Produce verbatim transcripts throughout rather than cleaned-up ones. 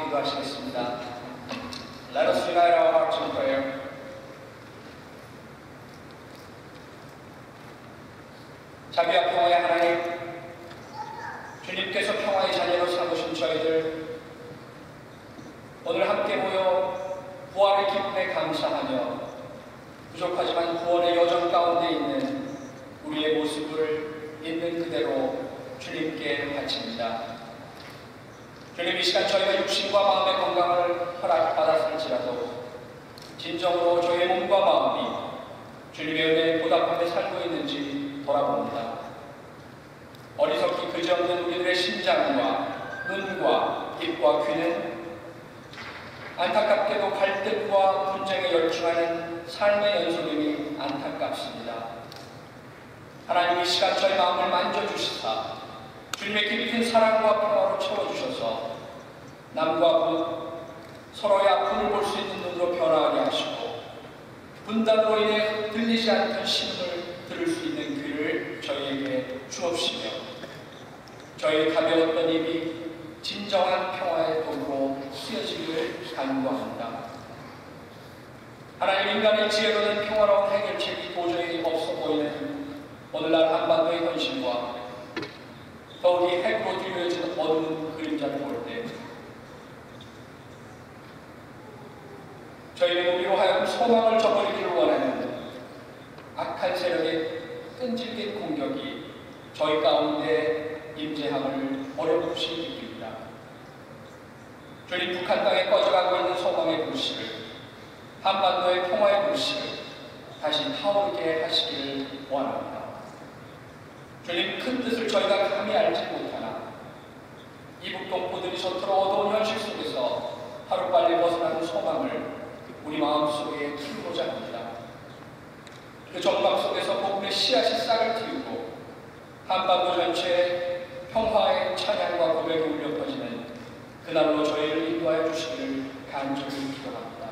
기도하시겠습니다. Let us unite our hearts in prayer. 자비와 평화의 하나님, 주님께서 평화의 자녀로 삼으신 저희들 오늘 함께 모여 부활의 기쁨에 감사하며 부족하지만 구원의 여정 가운데 있는 우리의 모습을 있는 그대로 주님께 바칩니다. 주님, 이 시간 저희가 육신과 마음의 건강을 허락받았을지라도 진정으로 저희의 몸과 마음이 주님의 은혜에 보답하며 살고 있는지 돌아봅니다. 어리석기 그지없는 우리들의 심장과 눈과 입과 귀는 안타깝게도 갈등과 분쟁에 열중하는 삶의 연속임이 안타깝습니다. 하나님, 이 시간 저희 마음을 만져주시사 주님의 깊은 사랑과 평화로 채워주셔서 남과 북 서로의 아픔을 볼 수 있는 눈으로 변화하게 하시고 분단으로 인해 들리지 않던 신음을 들을 수 있는 귀를 저희에게 주옵시며 저희의 가벼웠던 입이 진정한 평화의 도구로 쓰여지기를 간구합니다. 하나님, 인간의 지혜로는 평화로운 해결책이 도저히 없어 보이는 오늘날 한반도의 현실과 더욱이 핵으로 뒤로해진 어두운 그림자를 볼 때 저희는 우리로 하여금 소망을 저버리기를 원하는 악한 세력의 끈질긴 공격이 저희 가운데 임재함을 어렴풋이 느낍니다. 주님, 북한 땅에 꺼져가고 있는 소망의 불씨를, 한반도의 평화의 불씨를 다시 타오르게 하시기를 원합니다. 주님, 큰 뜻을 저희가 감히 알지 못하나 이북동포들이 저토록 어두운 현실 속에서 하루빨리 벗어나는 소망을 우리 마음속에 키우고자 합니다. 그 전망 속에서 복음의 씨앗이 싹을 틔우고 한반도 전체에 평화의 찬양과 고백이 울려 퍼지는 그날로 저희를 인도하여 주시기를 간절히 기도합니다.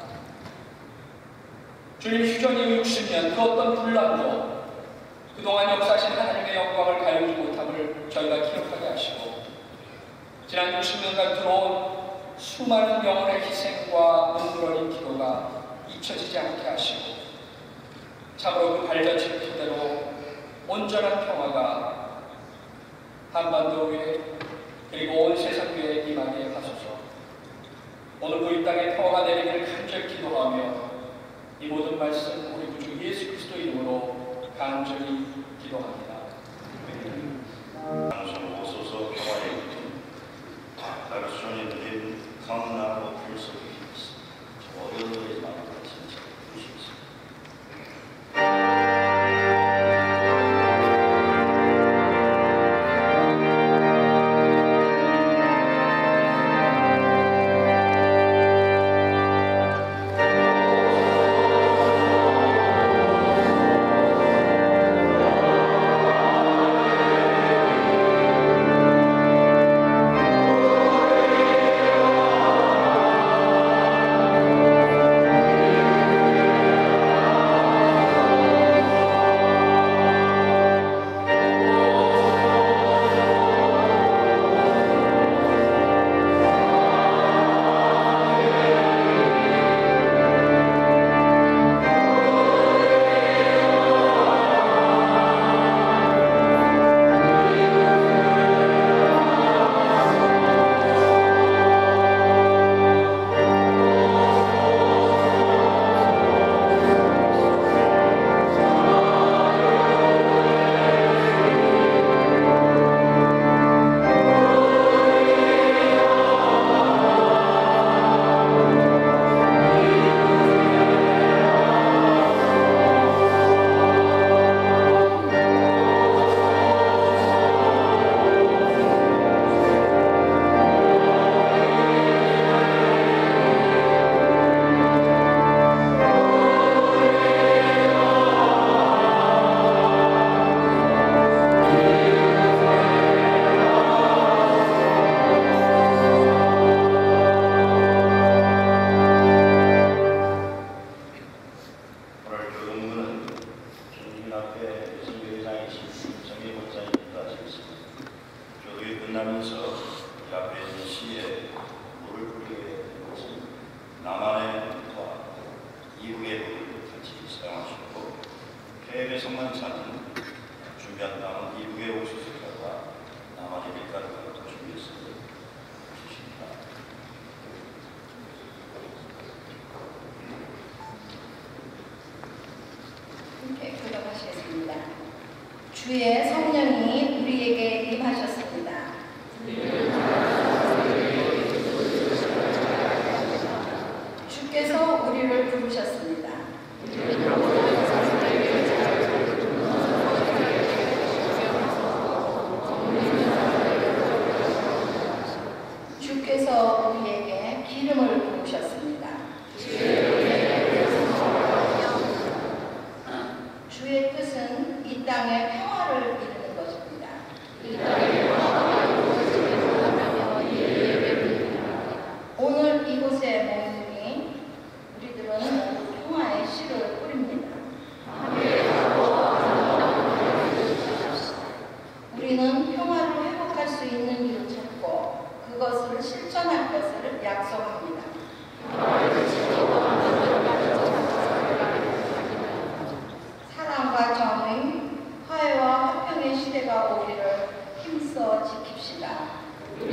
주님, 휴전 이후 육십 년 그 어떤 분란도 그동안 역사하신 하나님의 영광을 가리지 못함을 저희가 기억하게 하시고 지난 육십 년간 들어온 수많은 영혼의 희생과 눈물 어린 기도가 잊혀지지 않게 하시고 참으로 그 발자취를 토대로 온전한 평화가 한반도 위에 그리고 온 세상 위에 임하게 하소서. 오늘도 이 땅에 평화가 내리기를 간절히 기도하며 이 모든 말씀 우리 구주 예수 그리스도 이름으로 간절히 기도합니다. 당신 오소서 평화의 기쁨 가르쳐니 드린 강나무 불 속에 있어 어려운 마음 진짜 주십시오. Amen. 미국의 물을 같이 사용하셨고 해외 성만찬은 준비한 다음은 미국의 옥수수가루와 나머지 밀가루가 준비해서 주십니다. 함께 교독하시겠습니다. 주의 성령이 우리에게 임하셨습니다. 주께서 우리를 부르셨습니다. 주께서 우리에게 기름을 부으셨습니다. 주의 뜻은 이 땅의 평화를 이루는 것입니다. 오늘 이곳에 모이니 우리들은 모두 평화의 씨를 뿌립니다. 우리는 평화를 회복할 수 있는 일을 찾고 그것을 실천할 것을 약속합니다. 사랑과 정의, 화해와 화평의 시대가 오기를 힘써 지킵시다.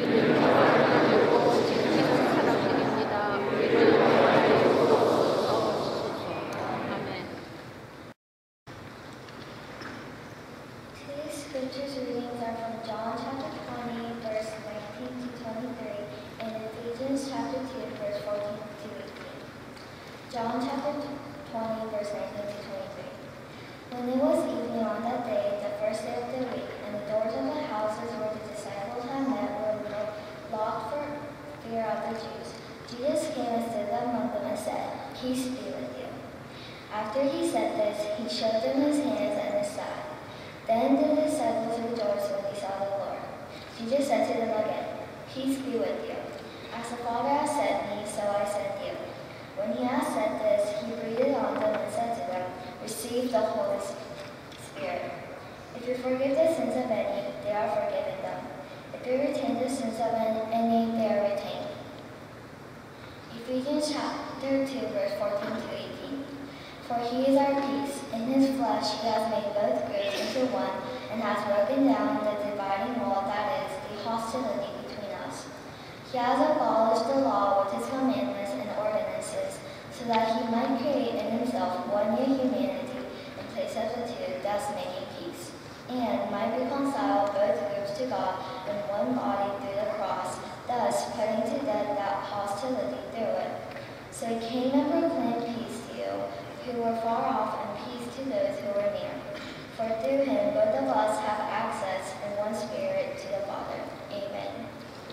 Today's scriptures readings are from John chapter twenty, verse nineteen to twenty-three, and Ephesians chapter two, verse fourteen to eighteen. John chapter twenty, verse nineteen to twenty-three. When it was evening on that day, the first day of the week, and the doors of the houses where the disciples had met were locked for fear of the Jews, Jesus came and stood among them and said, "Peace be with you." After he said this, he showed them his hands and his side. Then the disciples rejoiced when they saw the Lord. Jesus said to them again, "Peace be with you. As the Father has sent me, so I send you." When he had said this, he breathed on them and said to them, "Receive the Holy Spirit. If you forgive the sins of any, they are forgiven them. If you retain the sins of any, they are retained." Ephesians chapter two, verse fourteen to eighteen. For he is our peace. In his flesh he has made both groups into one, and has broken down the dividing wall, that is, the hostility between us. He has abolished the law with his commandments and ordinances, so that he might create in himself one new humanity in place of the two, thus making peace, and might reconcile both groups to God in one body through the cross, thus putting to death that hostility through it. So he came and proclaimed peace to you who were far off, and peace to those who were near. For through him both of us have access in one Spirit to the Father. Amen.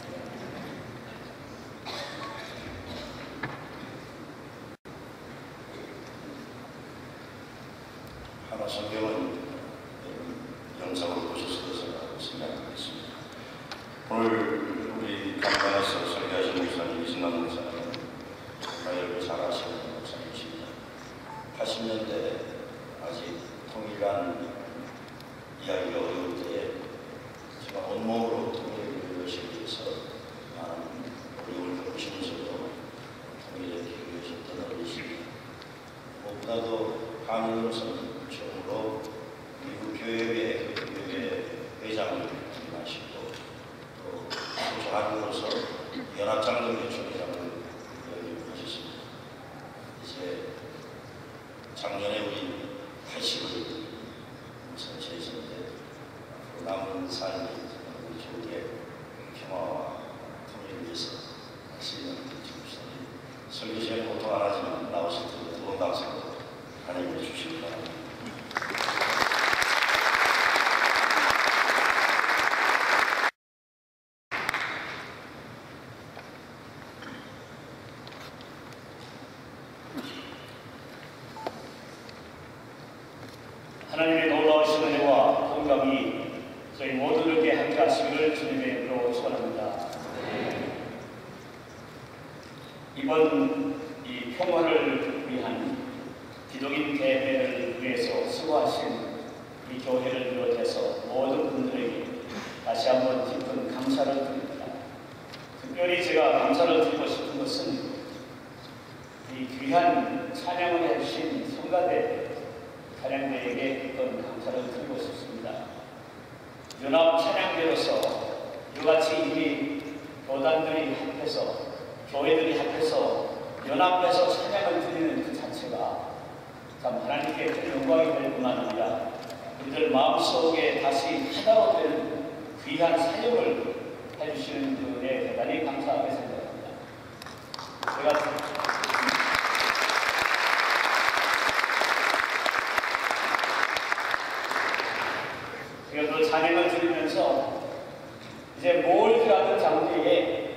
하나 성경은 영상으로 보셨을 것이라고 생각하겠습니다. 오늘 우리 강단에서 설교하신 목사님 이승남 목사님 정말 여러분 잘 아시는 목사님이십니다. 팔십 년대 아직 통일한 이야기가 어려울 때에 제가 온몸으로 통일을 이루시기 위해서 많은 어려움을 겪으시면서도 통일에 기여하셨던 어르신입니다. 무엇보다도 한일로서는 처음으로 미국 교회의 교회 회장을 맡으시고 또 소소한으로서 연합장로 요청이라는 걸 하셨습니다. 이제 작년에 우리 팔십을 선체했는데 남은 삶이 우리 조국의 평화와 통일을 위해서 쓰이는 목사님 설교 시간에 보통 안 하지만 나오실 때 두번 방송으로 하나님께 주시기 바랍니다. 하나님의 놀라우신 은혜와 공감이 저희 모두에게 함께 하시기를 주님의 이름으로 축원합니다. 이번 이 평화를 위한 기독인 대회를 위해서 수고하신 이 교회를 비롯해서 모든 분들에게 다시 한번 깊은 감사를 드립니다. 특별히 제가 감사를 드리고 싶은 것은 이 귀한 찬양을 해주신 성가대 찬양대에게 어떤 감사를 드리고 싶습니다. 연합 찬양대로서 이같이 이미 교단들이 합해서 교회들이 합해서 연합해서 찬양을 드리는 그 자체가 참 하나님께 큰 영광이 될 뿐만 아니라 우리들 마음속에 다시 하나로 된 귀한 사역을 해주시는 분에 대단히 감사하게 생각합니다. 제가 제가 또 찬양을 드리면서 이제 몰드라는 장소에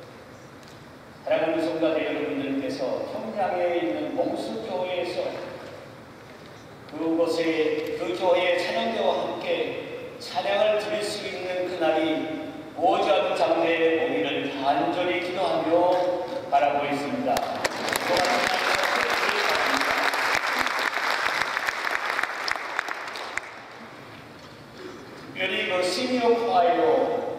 사랑하는 성가대 여러분들께서 평양에 있는 몽수교회에서 그곳에 그 교회의 찬양대와 함께 찬양을 드릴 수 있는 그날이 오지않은 장래에 오기를 간절히 기도하며 바라고 있습니다. 특별히 그 시니어 콰이어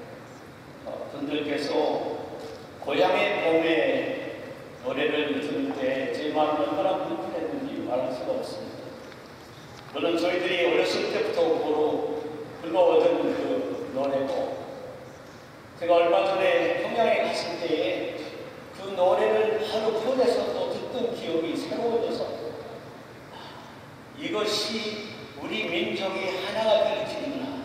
분들께서 고향의 봄에 노래를 들을 때 제 마음이 얼마나 불편했는지 말할 수가 없습니다. 물론 저희들이 어렸을 때부터 보러 불러오던 그 노래고, 제가 얼마 전에 평양에 갔을 때에 그 노래를 하루 폰에서 또 듣던 기억이 새로워져서 이것이 우리 민족이 하나가 될 길이구나.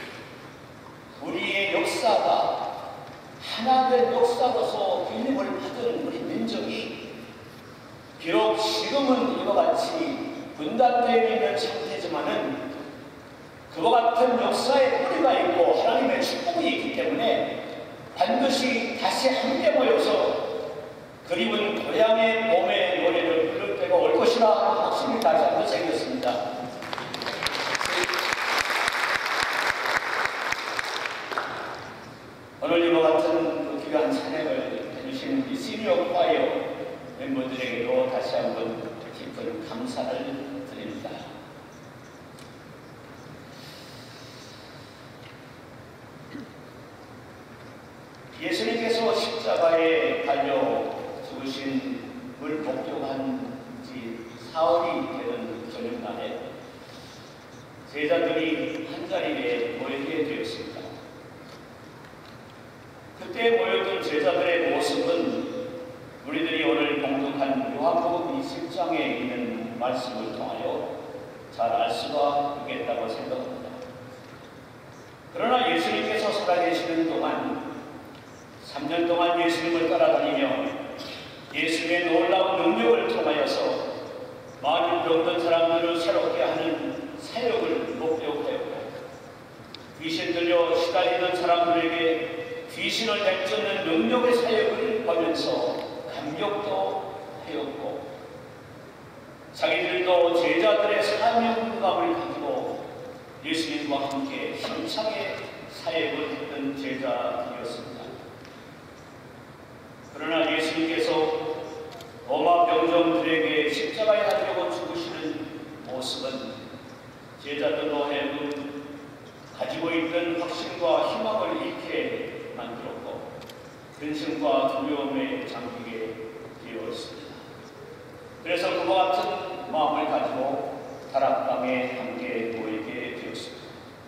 우리의 역사가 하나된 역사로서 빌림을 받은 우리 민족이 비록 지금은 이와 같이 분단되어 있는 상태지만은 그와 같은 역사의 뿌리가 있고 하나님의 축복이 있기 때문에 반드시 다시 함께 모여서 그리운 고향의 봄의 노래를 부를 때가 올 것이라 확신이 다시 한번 생겼습니다. 오늘 이와 같은 그 귀한 찬양을 해주신 이 시니어 콰이어 멤버들에게도 다시 한번 깊은 감사를 드립니다. 예수님께서 십자가에 달려 죽으심을 목격한 지 사흘이 되는 저녁날에 제자들이 한자리에 모이게 되었습니다. 그때 모였던 제자들의 모습은 우리들이 오늘 봉독한 요한복음 이십 장에 있는 말씀을 통하여 잘 알 수가 있겠다고 생각합니다. 그러나 예수님께서 살아계시는 동안 삼 년 동안 예수님을 따라다니며 예수님의 놀라운 능력을 통하여서 많은 병든 사람들을 새롭게 하는 사역을 목격하였고, 귀신 들려 시달리는 사람들에게 귀신을 내쫓는 능력의 사역을 보면서 감격도 하였고, 자기들도 제자들의 사명감을 가지고 예수님과 함께 힘차게 사역을 했던 제자들이었습니다. 그러나 예수님께서 로마 병정들에게 십자가에 달려 죽으시는 모습은 제자들로 하여금 가지고 있던 확신과 희망을 잃게 만들었고 근심과 두려움에 잠기게 되었습니다. 그래서 그와 같은 마음을 가지고 다락방에 함께 모이게 되었습니다.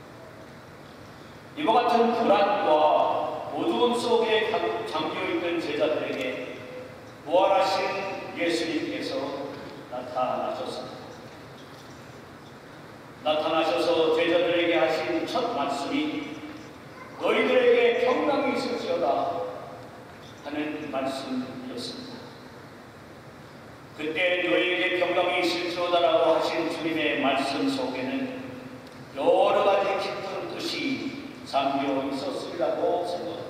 이와 같은 불안과 어두움 속에 잠겨있던 제자들에게 부활하신 예수님께서 나타나셨습니다. 나타나셔서 제자들에게 하신 첫 말씀이 너희들에게 평강이 있을지어다 하는 말씀이었습니다. 그때 너희에게 평강이 있을지어다라고 하신 주님의 말씀 속에는 여러 가지 깊은 뜻이 잠겨 있었으리라고 생각합니다.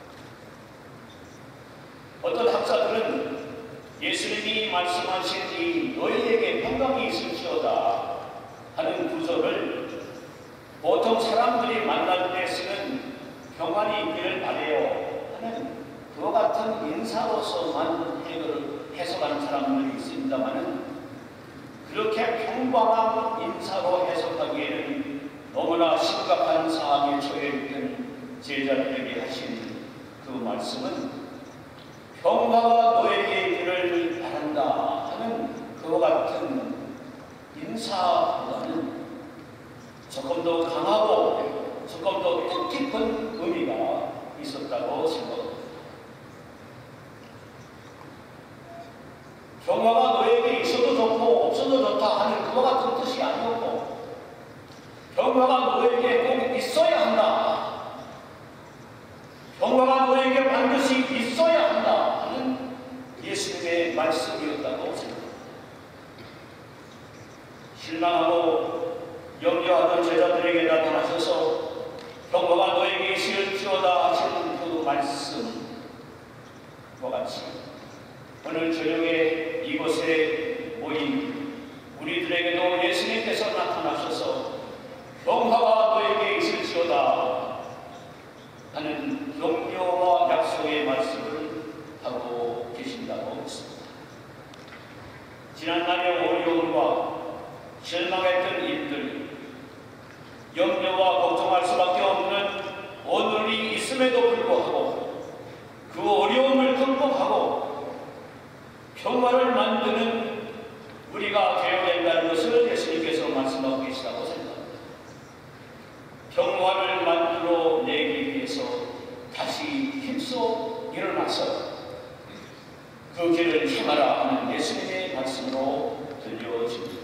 어떤 학자들은 예수님이 말씀하신 이 너희에게 평강이 있을지어다 하는 구절을 보통 사람들이 만날 때 쓰는 평안이 있기를 바라요 하는 그와 같은 인사로서만 해석을 해석하는 사람들이 있습니다만은 그렇게 평범한 인사로 해석하기에는 너무나 심각한 상황에 처해 있던 제자들에게 하신 그 말씀은 평화가 너에게 있기를 바란다 하는 그와 같은 행사보다는 조금 더 강하고 조금 더 뜻깊은 의미가 있었다고 생각합니다. 평화가 너에게 있어도 좋고 없어도 좋다 하는 그와 같은 뜻이 아니었고, 평화가 너에게 꼭 있어야 한다, 평화가 너에게 반드시 있어야 한다 하는 예수님의 말씀이었다고 생각합니다. 실망하고 염려하던 제자들에게 나타나셔서 평화가 너에게 있을지어다 하시는 그 말씀과 같이 오늘 저녁에 이곳에 모인 우리들에게도 예수님께서 나타나셔서 평화가 너에게 있을지어다 하는 격려와 약속의 말씀을 하고 계신다고 믿습니다. 지난날의 어려움과 실망했던 일들, 염려와 걱정할 수밖에 없는 오늘이 있음에도 불구하고 그 어려움을 극복하고 평화를 만드는 우리가 되어야 된다는 것을 예수님께서 말씀하고 계시다고 생각합니다. 평화를 만들어 내기 위해서 다시 힘써 일어나서 그 길을 행하라 하는 예수님의 말씀으로 들려집니다.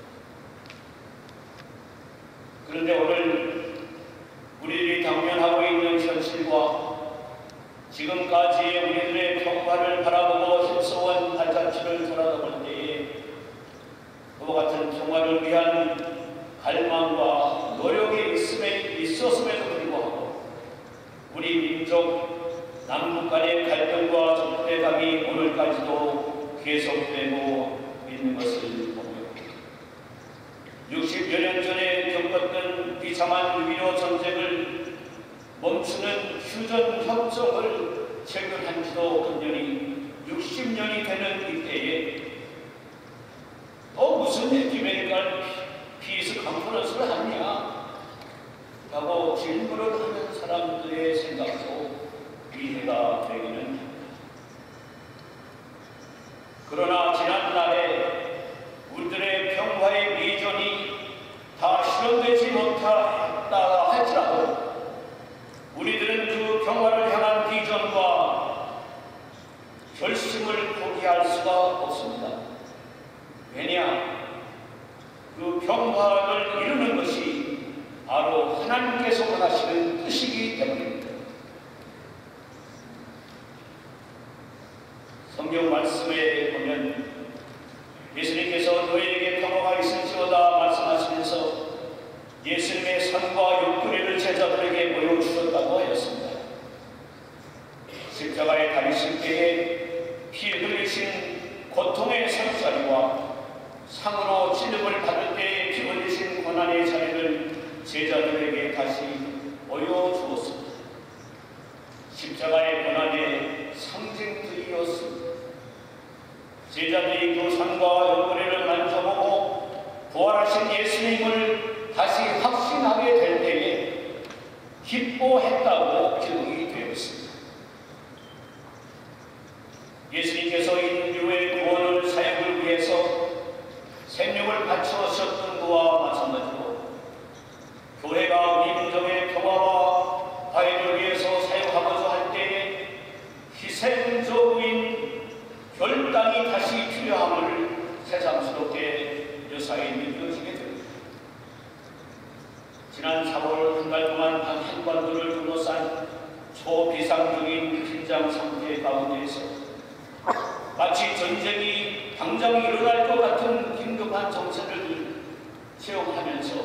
그런데 오늘 우리들이 당면하고 있는 현실과 지금까지의 우리들의 평화를 바라보고 힘써온 발자취를 돌아다볼 때에 그와 같은 평화를 위한 갈망과 노력이 있음에, 있었음에도 불구하고 우리 민족 남북 간의 갈등과 적대감이 오늘까지도 계속되고 있는 것을 보며 육십여 년 전에 겪었던 비참한 육이오 전쟁을 멈추는 휴전 협정을 체결한 지도 금년이 육십 년이 되는 이때에 또 무슨 에큐메니컬 피스 컨퍼런스를 하느냐 라고 질문을 하는 사람들의 생각도 이해가 되기는 합니다. 그러나 지난날에 우리들의 평화의 비전이 다 실현되지 못했다 할지라도 우리들은 그 평화를 향한 비전과 결심을 포기할 수가 없습니다. 왜냐? 그 평화를 이루는 것이 바로 하나님께서 원하시는 뜻이기 때문입니다. 성경 말씀에 보면 예수님께서 너희에게 평화가 있을지어다 말씀하시면서 예수님의 선과 욕구리를 제자들에게 보여주셨다고 하였습니다. 십자가에 달리실 때에 피 흘리신 고통의 상자리와 상으로 찔림을 받을 때에 피 흘리신 고난의 자리를 제자들에게 다시 보여주었습니다. 십자가의 고난의 상징들이었습니다. 제자들이 그 상과 욕구리를 만져보고 부활하신 예수님을 다시 확신하게 될 때에 기뻐했다고 기록이 되어 있습니다. 예수님께서 인류의 구원을 사역을 위해서 생명을 바치셨던 것과 마찬가지로 교회가 우리 민족의 평화와 화해를 위해서 사역하고자 할 때에 희생적인 결단이 다시 필요함을 새삼스럽게 여사에 느껴지게 됩니다. 지난 사월 한 달 동안 한 한반도를 둘러싼 초비상적인 긴장 상태 가운데에서 마치 전쟁이 당장 일어날 것 같은 긴급한 정세를 체험하면서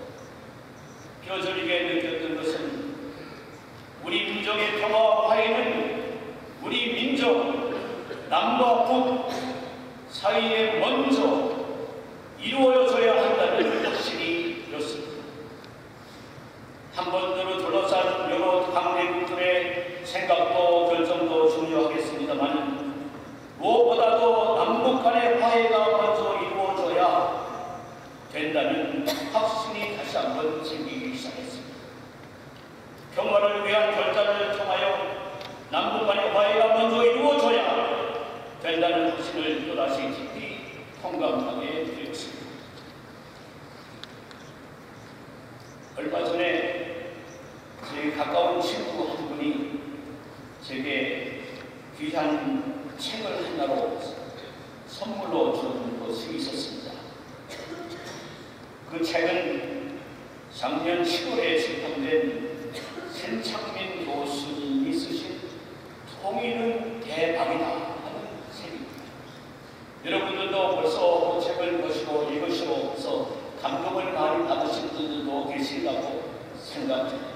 뼈저리게 느꼈던 것은 우리 민족의 평화와 화해는 우리 민족 남과 북 사이에 먼저 이루어져야 한다는 확신이었습니다. 한반도를 둘러싼 여러 강대국들의 생각도 결정도 중요하겠습니다만 무엇보다도 남북 간의 화해가 먼저 이루어져야 된다는 확신이 다시 한번 생기기 시작했습니다. 평화를 위한 결단을 통하여 남북 간의 화해가 먼저 이루어져야 된다는 확신을 또다시 깊이 통감하게 되었습니다. 그 책은 작년 칠월에 출판된 신창민 교수님이 쓰신 통일은 대박이다 하는 책입니다. 여러분들도 벌써 그 책을 보시고 읽으시면서 감동을 많이 받으신 분들도 계시다고 생각합니다.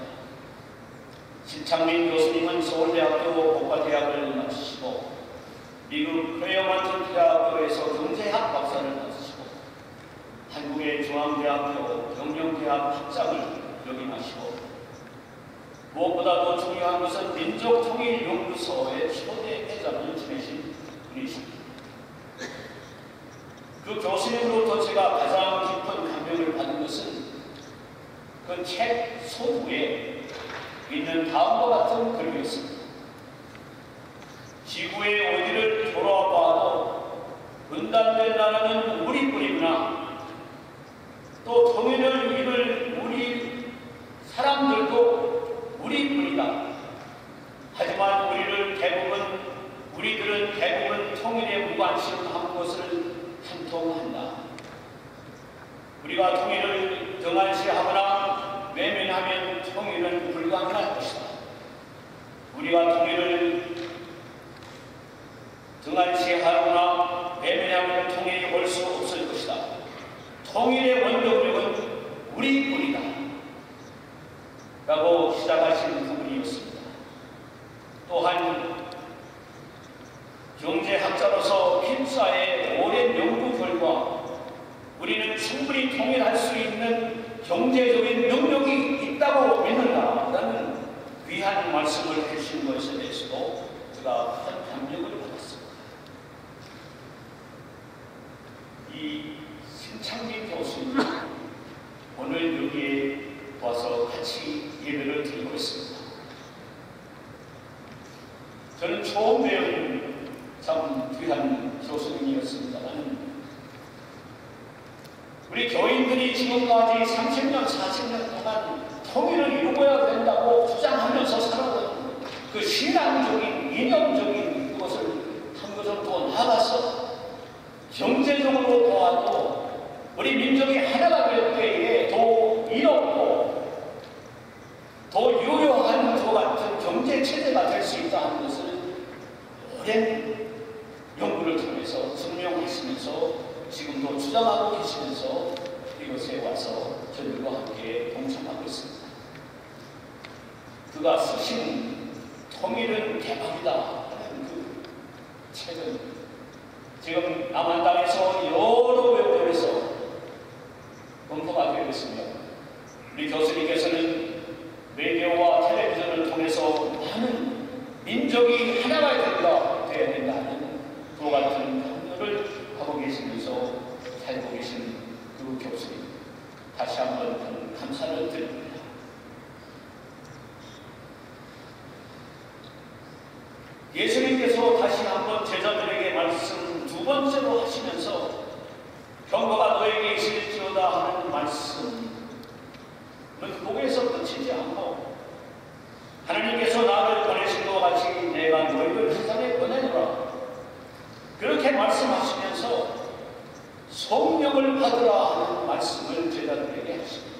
신창민 교수님은 서울대학교 법과대학을 마치시고 미국 프레어만트 대학교에서 경제학 박사를 받으시고 한국의 중앙대학교 경영대학 학장을 역임하시고 무엇보다도 중요한 것은 민족통일연구소의 초대 회장을 지내신 분이십니다. 그 교수님으로부터 제가 가장 깊은 감명을 받은 것은 그 책 소부에 있는 다음과 같은 글이었습니다. 지구의 어디를 돌아봐도 분단된 나라는 우리 뿐이구나. 또 통일을 이룰 우리 사람들도 우리 뿐이다. 하지만 우리를 대부분 우리들은 대부분 통일에 무관심한 것을 한통한다. 우리가 통일을 등한시하거나 외면하면 통일은 불가능할 것이다. 우리가 통일을 등한시하거나 외면하면 통일이 올 수 없을 것이다. 통일의 원동력은 우리뿐이다. 라고 시작하신 부분이었습니다. 또한 경제학자로서 필사의 오랜 연구 결과 우리는 충분히 통일할 수 있는 경제적인 능력이 있다고 믿는다라는 귀한 말씀을 해주신 것에 대해서도 제가 큰 감명을 받았습니다. 이 신창민 교수님 오늘 여기에 와서 같이 예배를 드리고 있습니다. 저는 처음 배운 참 귀한 교수님이었습니다만 우리 교인들이 지금까지 삼십 년, 사십 년 동안 통일을 이루어야 된다고 주장하면서 살아온 그 신앙적인, 이념적인 그것을 한 것을 더 나아가서 경제적으로 보아도 우리 민족이 하나가 될 때에 더 이롭고 더 유효한 저 같은 경제체제가 될 수 있다 하는 것을 오랜 연구를 통해서 증명하시면서 지금도 주장하고 계시면서 이곳에 와서 저들과 함께 동참하고 있습니다. 그가 쓰신 통일은 대박이다 하는 그 책은 지금 남한 땅에서 여러 외국에서 검토가 되고 있습니다. 우리 교수님께서는 라디오와 텔레비전을 통해서 많은 민족이 하나가 된다, 되어야 된다는 그 같은 강요를 하고 계시면서 살고 계신 그 교수님 다시 한번 감사를 드립니다. 예수님께서 다시 한번 제자들에게 말씀 두 번째로 하시면서 경고가 너에게 있을지어다 하는 말씀은 거기에서 끝이지 않고 하나님께서 나를 보내신 것 같이 내가 너희를 세상에 보내노라 그렇게 말씀하시면서 성령을 받으라 하는 말씀을 제자들에게 하십니다.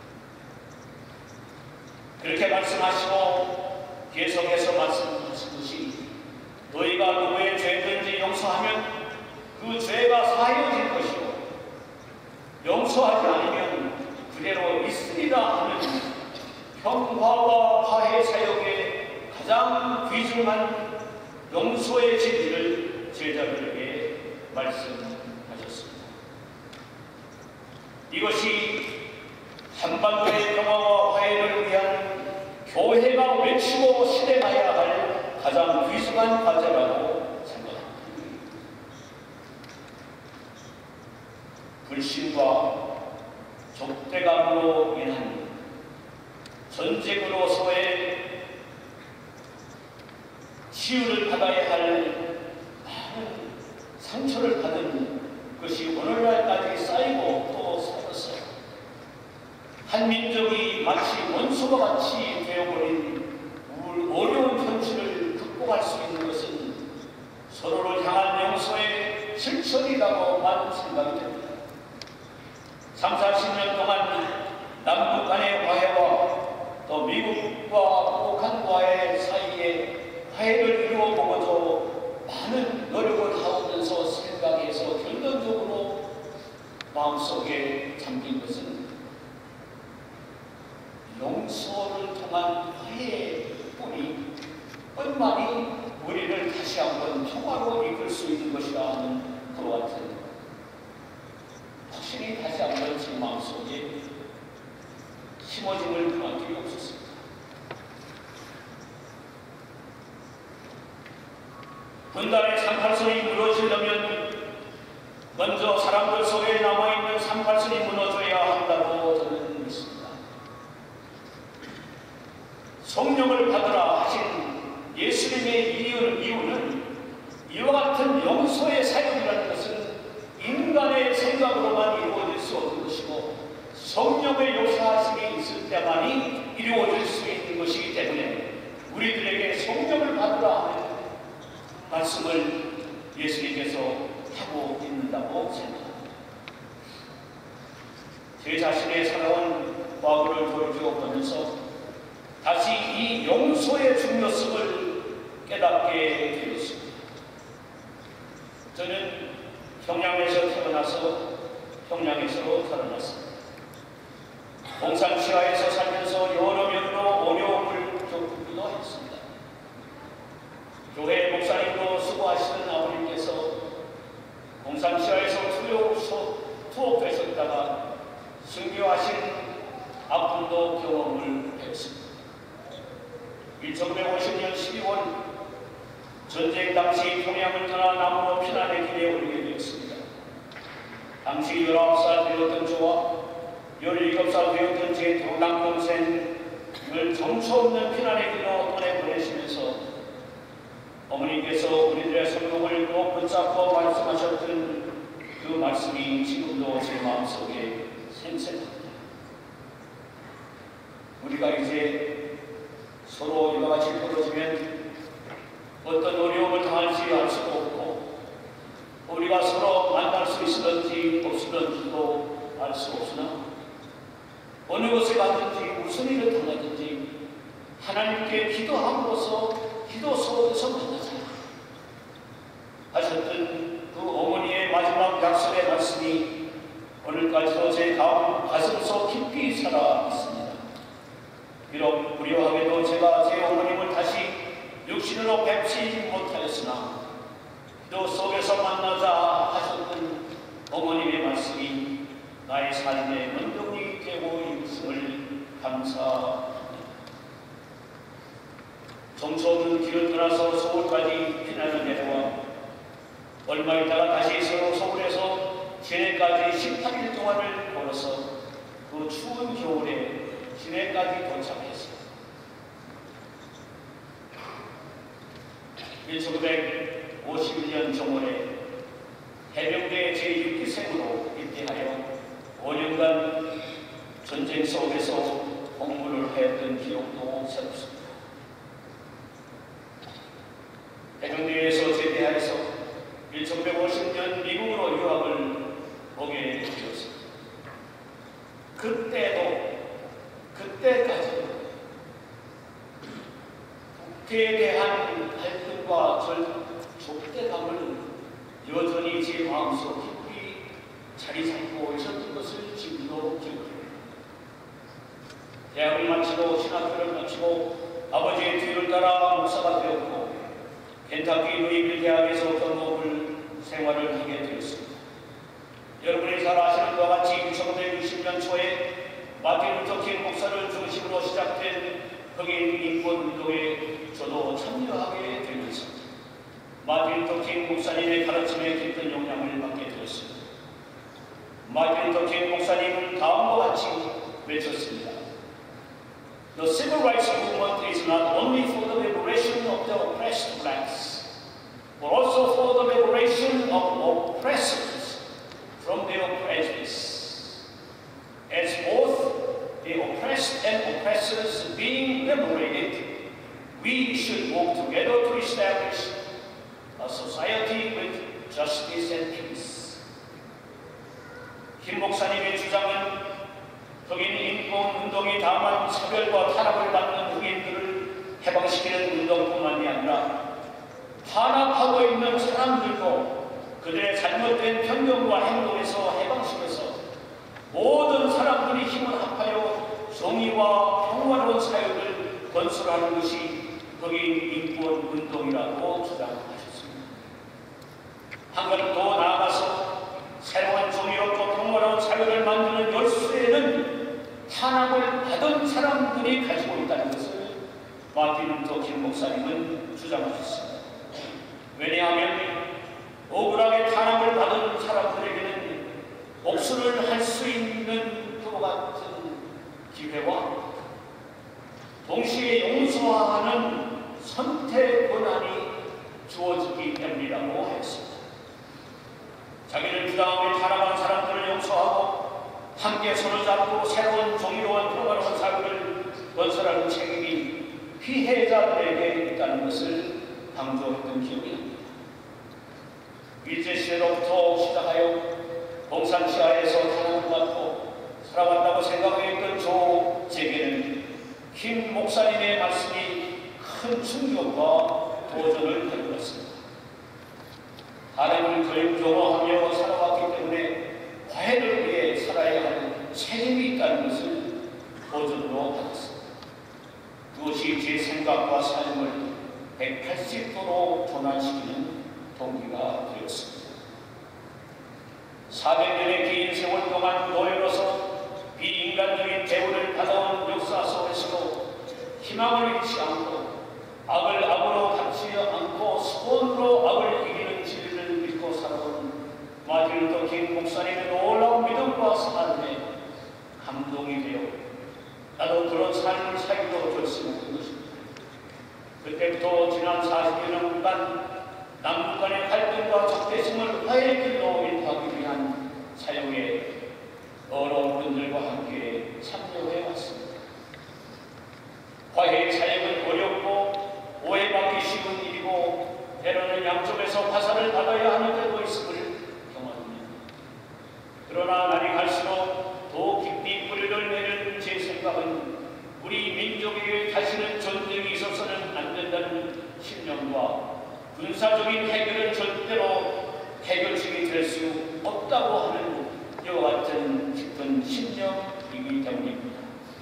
그렇게 말씀하시고 계속해서 말씀하시듯이 너희가 누구의 죄든지 용서하면 그 죄가 사해질 것이고 용서하지 않으면 그대로 있으리라 하는 평화와 화해 사역의 가장 귀중한 용서의 진리를 제자들에게 말씀하셨습니다. 이것이 한반도의 평화와 화해를 위한 교회가 외치고 실행해야 할 가장 귀중한 과제라고 생각합니다. 불신과 적대감으로 인한 전쟁으로서의 치유를 받아야 할 많은 상처를 받은 것이 오늘날까지 쌓이고 또 쌓여서 한 민족이 마치 원수와 같이 되어버린 어려운 현실을 극복할 수 있는 것은 서로를 향한 용서의 실천이라고만 생각이 됩니다. 삼사십 년 마음속에 잠긴 것은 용서를 통한 화해의 뿌리 뿐만이 우리를 다시 한번 평화로 이끌 수 있는 것이라 하는 그와 같은 확신이 다시 한번 제 마음속에 심어짐을 그만 게 없었습니다. 분단의 삼팔선이 무너지려면 먼저 사람들 속에 남아있는 삼팔선이 무너져야 한다고 저는 믿습니다. 성령을 받으라 하신 예수님의 이유는 이와 같은 용서의 사역이라는 것은 인간의 생각으로만 이루어질 수 없는 것이고 성령의 역사하심이 있을 때만이 이루어질 수 있는 것이기 때문에 우리들에게 성령을 받으라 하는 말씀을 예수님께서 하고 있는다고 생각합니다. 제 자신의 살아온 과거를 돌이켜 보면서 다시 이 용서의 중요성을 깨닫게 되었습니다. 저는 평양에서 태어나서 평양에서 살아났습니다. 공산치하에서 살면서 여러 면으로 어려움을 겪기도 했습니다. 교회 목사님으로 수고하시는 아버님께서 공산치하에서 투옥되셨다가 순교하신 아픔도 경험을 했습니다. 천구백오십 년 십이월 전쟁 당시 평양을 떠나 남으로 피난의 길에 오르게 되었습니다. 당시 열아홉 살 되었던 저와 열일곱 살 되었던 제 남동생을 정처 없는 피난의 길로 보내보내시면서 어머니께서 우리들의 손목을 꼭 붙잡고 말씀하셨던 그 말씀이 지금도 제 마음속에 생생합니다. 우리가 이제 서로 이와 같이 벌어지면 어떤 어려움을 당할지 알 수도 없고 우리가 서로 만날 수 있을런지 없을런지도 알 수 없으나 어느 곳에 가든지 무슨 일을 당하든지 하나님께 기도함으로써 기도 속에서 만나자 하셨던 그 어머니의 마지막 약속의 말씀이 오늘까지도 제 가슴속 깊이 살아 있습니다. 비록 불효하게도 제가 제 어머님을 다시 육신으로 뵙지 못하였으나 기도 속에서 만나자 하셨던 어머님의 말씀이 나의 삶의 원동력이 되고 있음을 감사합니다. 정처 없는 길을 떠나서 서울까지 피난을 내려와 얼마 있다가 다시 서로 서울에서 시내까지 십팔 일 동안을 걸어서 그 추운 겨울에 시내까지 도착했습니다. 천구백오십일 년 정월에 해병대 제육 기생으로 입대하여 오 년간 전쟁 속에서 복무를 했던 기록도 새롭습니다. 해병대에서 제대하여서 천구백오십 년 미국으로 유학을 오게 되었습니다. 그때도 그때까지도 국회에 대한 갈등과 적대감을 여전히 제 마음속 깊이 자리 잡고 있었던 것을 지금도 기억합니다. 대학을 마치고 신학교를 마치고 아버지의 뒤를 따라 목사가 되었고 켄타키 루이빌 대학에서 전공을 생활을 하게 되었습니다. 여러분이 잘 아시는 것과 같이 천구백육십 년 초에 마틴 루터 킹 목사를 중심으로 시작된 흑인 인권 운동에 저도 참여하게 되었습니다. 마틴 루터 킹 목사님의 가르침에 깊은 영향을 받게 되었습니다. 마틴 루터 킹 목사님은 다음과 같이 외쳤습니다. The civil rights movement is not only for the liberation of the oppressed blacks, but also for the liberation of oppressors from their prejudice. As both the oppressed and oppressors being liberated, we should work together to establish a society with justice and peace. 김 목사님의 주장은 흑인 인권 운동이 다만 차별과 탄압을 받는 흑인들을 해방시키는 운동뿐만이 아니라 탄압하고 있는 사람들도 그들의 잘못된 편견과 행동에서 해방시켜서 운동이라고 주장하셨습니다. 한 걸음 더 나아가서 새로운 정의롭고 평화로운 사회를 만드는 열쇠는 탄압을 받은 사람들이 가지고 있다는 것을 마틴 루터 킹 목사님은 주장하셨습니다. 왜냐하면 억울하게 탄압을 받은 사람들에게는 복수를 할 수 있는 그와 같은 기회와 동시에 용서하는 선택 권한이 주어지기 때문이라고 하였습니다. 자기를 부당하게 탄압한 사람들을 용서하고 함께 손을 잡고 새로운 정의로운 평화로운 사회를 건설하는 책임이 피해자들에게 있다는 것을 강조했던 기억이 납니다. 일제시대로부터 시작하여 공산시하에서 탄압을 받고 살아왔다고 생각했던 저 제게는 김 목사님의 말씀이 큰 충격과 도전을 해보았습니다. 하나님을 교육적으로 살아왔기 때문에 화해를 위해 살아야 하는 책임이 있다는 것을 도전으로 받았습니다. 그것이 제 생각과 삶을 백팔십 도로 전환시키는 동기가 되었습니다. 사백 년의 긴 세월 동안 노예로서 비인간적인 대우를 받아온 역사 속에서도 희망을 잃지 않고 악을 악으로 갚지 않고 손으로 악을 이기는 진리를 믿고 살아온 마틴 루터 킹 목사님의 놀라운 믿음과 삶에 감동이 되어 나도 그런 삶을 살기로 결심했던 것입니다. 그때부터 지난 사십 년간 남북 간의 갈등과 적대심을 화해의 길로 인도하기 위한 사역에 어려운 분들과 함께 참여해 왔습니다. 화해의 사역은 어렵고 오해받기 쉬운 일이고 때로는 양쪽에서 화살을 받아야 하는 데도 있음을 경험합니다. 그러나 날이 갈수록 더 깊이 뿌리를 내는 제 생각은 우리 민족에게 다시는 전쟁이 있어서는 안 된다는 신념과 군사적인 해결은 절대로 해결책이 될 수 없다고 하는 이와 같은 깊은 신념이기 때문입니다.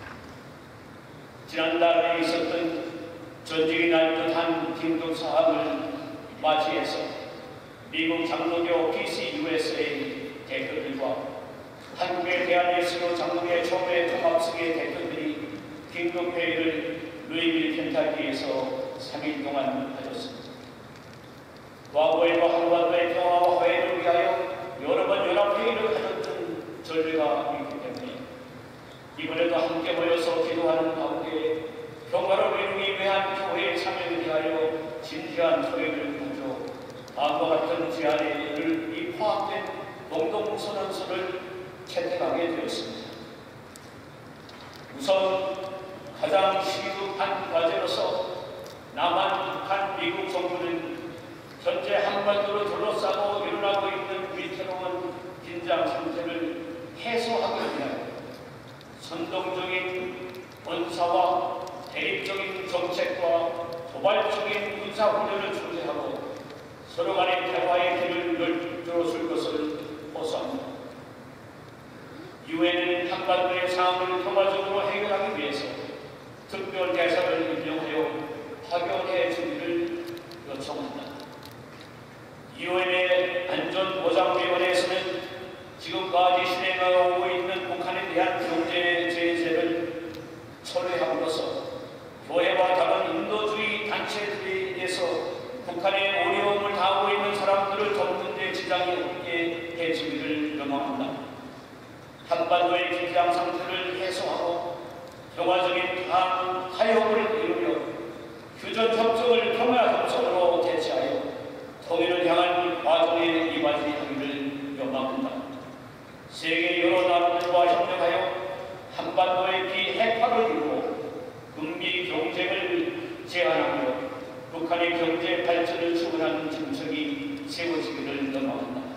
지난달에 있었던 전쟁이 날 듯한 긴급 사항을 맞이해서 미국 장로교 피씨 유에스에이 대표들과 한국의 대한예수교 장로교 총회 통합성의 대표들이 긴급회의를 루이빌 켄타키에서 삼 일 동안 하셨습니다. 과거에도 한반도의 평화와 화해를 위하여 여러 번 연합회의를 하셨던 전례가 있기 때문에 이번에도 함께 모여서 기도하는 가운데 평화를 이루기 위한 교회의 참여를 위하여 진지한 토의를 가져 다음과 같은 제안에 이 포함된 공동선언서를 채택하게 되었습니다. 우선 가장 시급한 과제로서 남한, 북한, 미국 정부는 현재 한반도를 둘러싸고 일어나고 있는 위태로운 긴장 상태를 해소하기 위하여 선동적인 언사와 대립적인 정책과 도발적인 군사훈련을 중재하고 서로 간의 대화의 길을 열어줄 것을 호소합니다. 유엔은 한반도의 상황을 평화적으로 해결하기 위해서 특별 대사를 임명하여 파견해 주기를 요청합니다. 유엔의 안전보장위원회에서는 지금까지 실행하고 있는 북한에 대한 경제 제재를 철회함으로써 교회와 다른 인도주의 단체들에 의해서 북한의 어려움을 당하고 있는 사람들을 돕는 데 지장이 없게 해주기를 요망합니다. 한반도의 긴장 상태를 해소하고 평화적인 타협을 이루며 휴전협정을 평화협정으로 대체하여 통일을 향한 과정에 이바지하기를 요망합니다. 세계 여러 나라들과 협력하여 한반도의 비핵화를 이루고 북미 경쟁을 제한하며 북한의 경제 발전을 추구하는 정책이 세워지기를 요망합니다.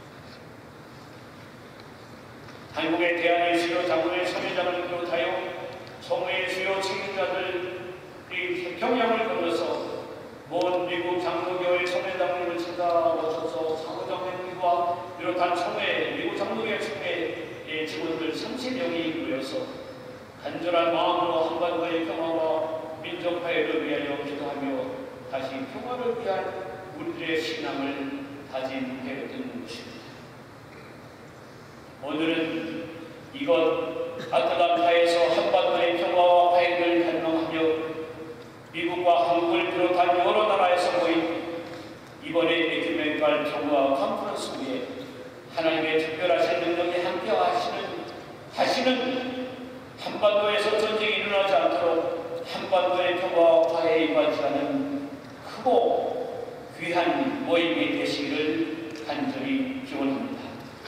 한국의 대한예수교 장로회 참여장을 비롯하여 총회의 주요 책임자들이 태평양을 건너서 먼 미국 장로교회 총회장님을 찾아오셔서 사무장님과 비롯한 총회, 미국 장로교회 총회의 직원들 삼십 명이 모여서 간절한 마음으로 한반도의 평화와 민족화해를 위하여 기도하며 다시 평화를 위한 우리들의 신앙을 다짐해왔던 것입니다. 오늘은 이곳 아틀란타에서 한반도의 평화와 화해를 갈망하며 미국과 한국을 비롯한 여러 나라에서 모인 이번에 에큐메니컬 평화 컨퍼런스 후에 하나님의 특별하신 능력이 함께 하시는 다시는 한반도에서 전쟁이 일어나지 않도록 한반도의 평화와 화해에 임하지않은 크고 귀한 모임이 되시기를 간절히 기원합니다.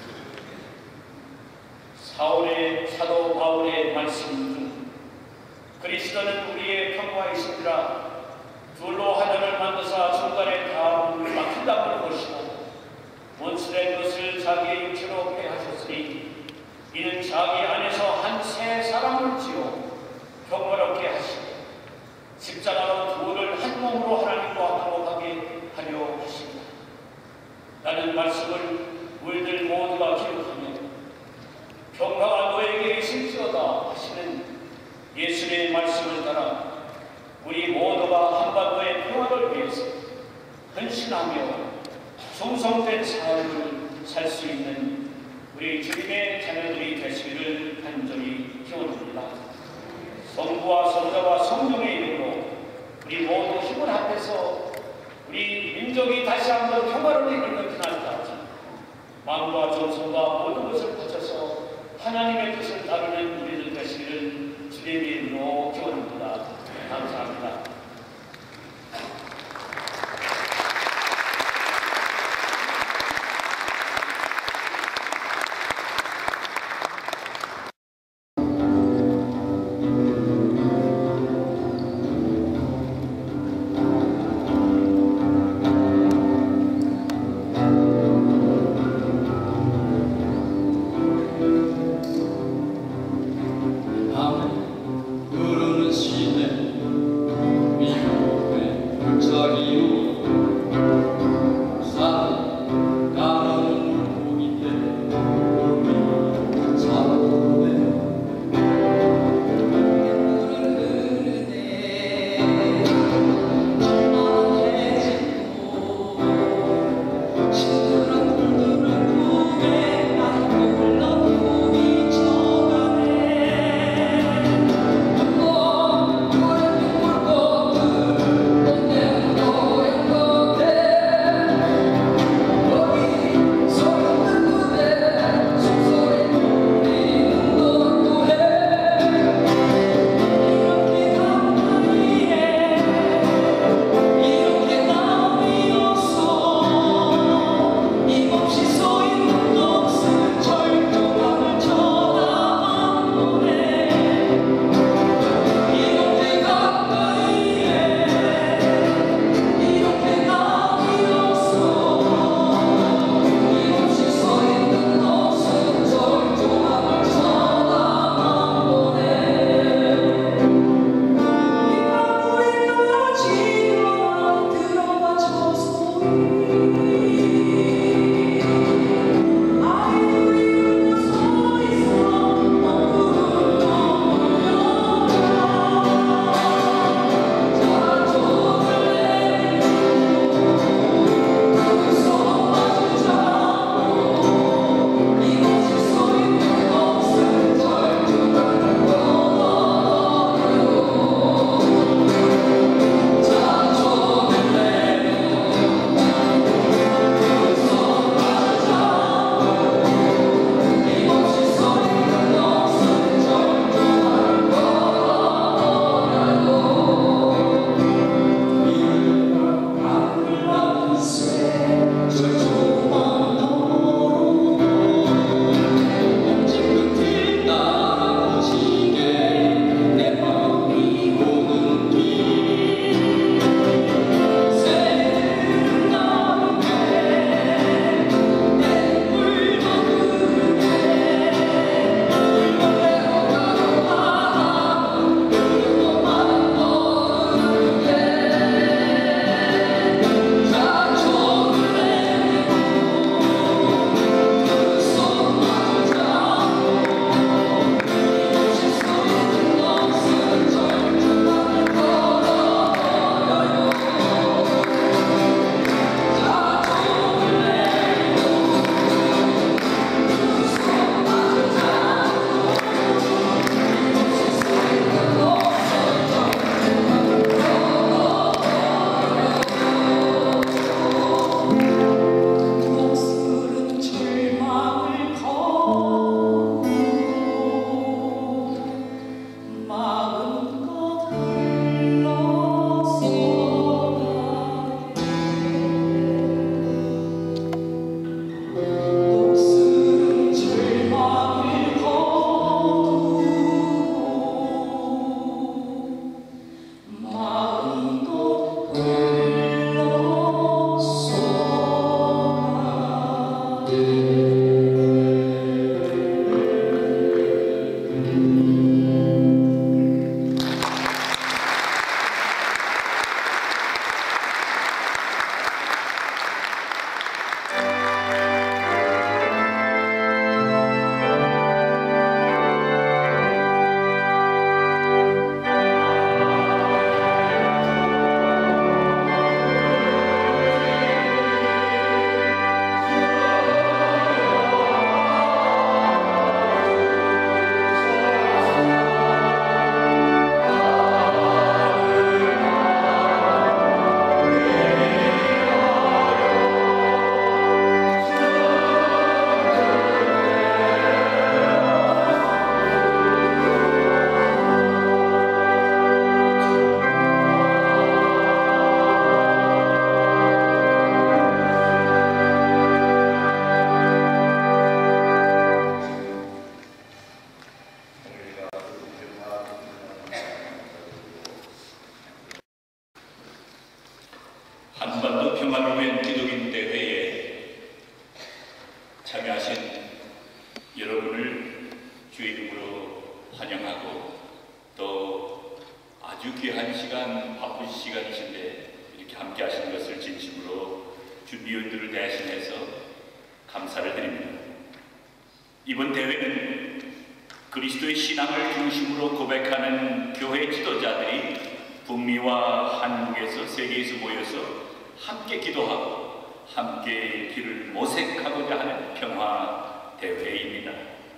사울의 사도 바울의 말씀 중 그리스도는 우리의 평화이시니라. 둘로 하나를 만드사 중간에 다 막힌 담을 보시고 원수된 것을 자기의 육체로 폐하셨으니 이는 자기 안에서 한 새 사람을 지어 평화롭게 하시고 십자가로 둘을 한 몸으로 하나님과 화목하게 하려 하십니다. 라는 말씀을 우리들 모두가 기록하며 평화가 너에게 있을지어다 하시는 예수님의 말씀을 따라 우리 모두가 한반도의 평화를 위해서 헌신하며 충성된 삶을 살 수 있는 우리 주님의 자녀들이 되시기를 간절히 기원합니다. 성부와 성자와 성령의 이름으로 우리 모두 힘을 합해서 우리 민족이 다시 한번 평화를 이루는 그날까지 마음과 정성과 모든 것을 바쳐서 하나님의 뜻을 따르는 우리들 되시기를 주님의 이름으로 기원합니다. 감사합니다. 여러분을 주의 이름으로 환영하고 또 아주 귀한 시간, 바쁜 시간이신데 이렇게 함께 하시는 것을 진심으로 준비위원들을 대신해서 감사를 드립니다. 이번 대회는 그리스도의 신앙을 중심으로 고백하는 교회 지도자들이 북미와 한국에서 세계에서 모여서 함께 기도하고 함께 길을 모색하고자 하는 평화 대회입니다.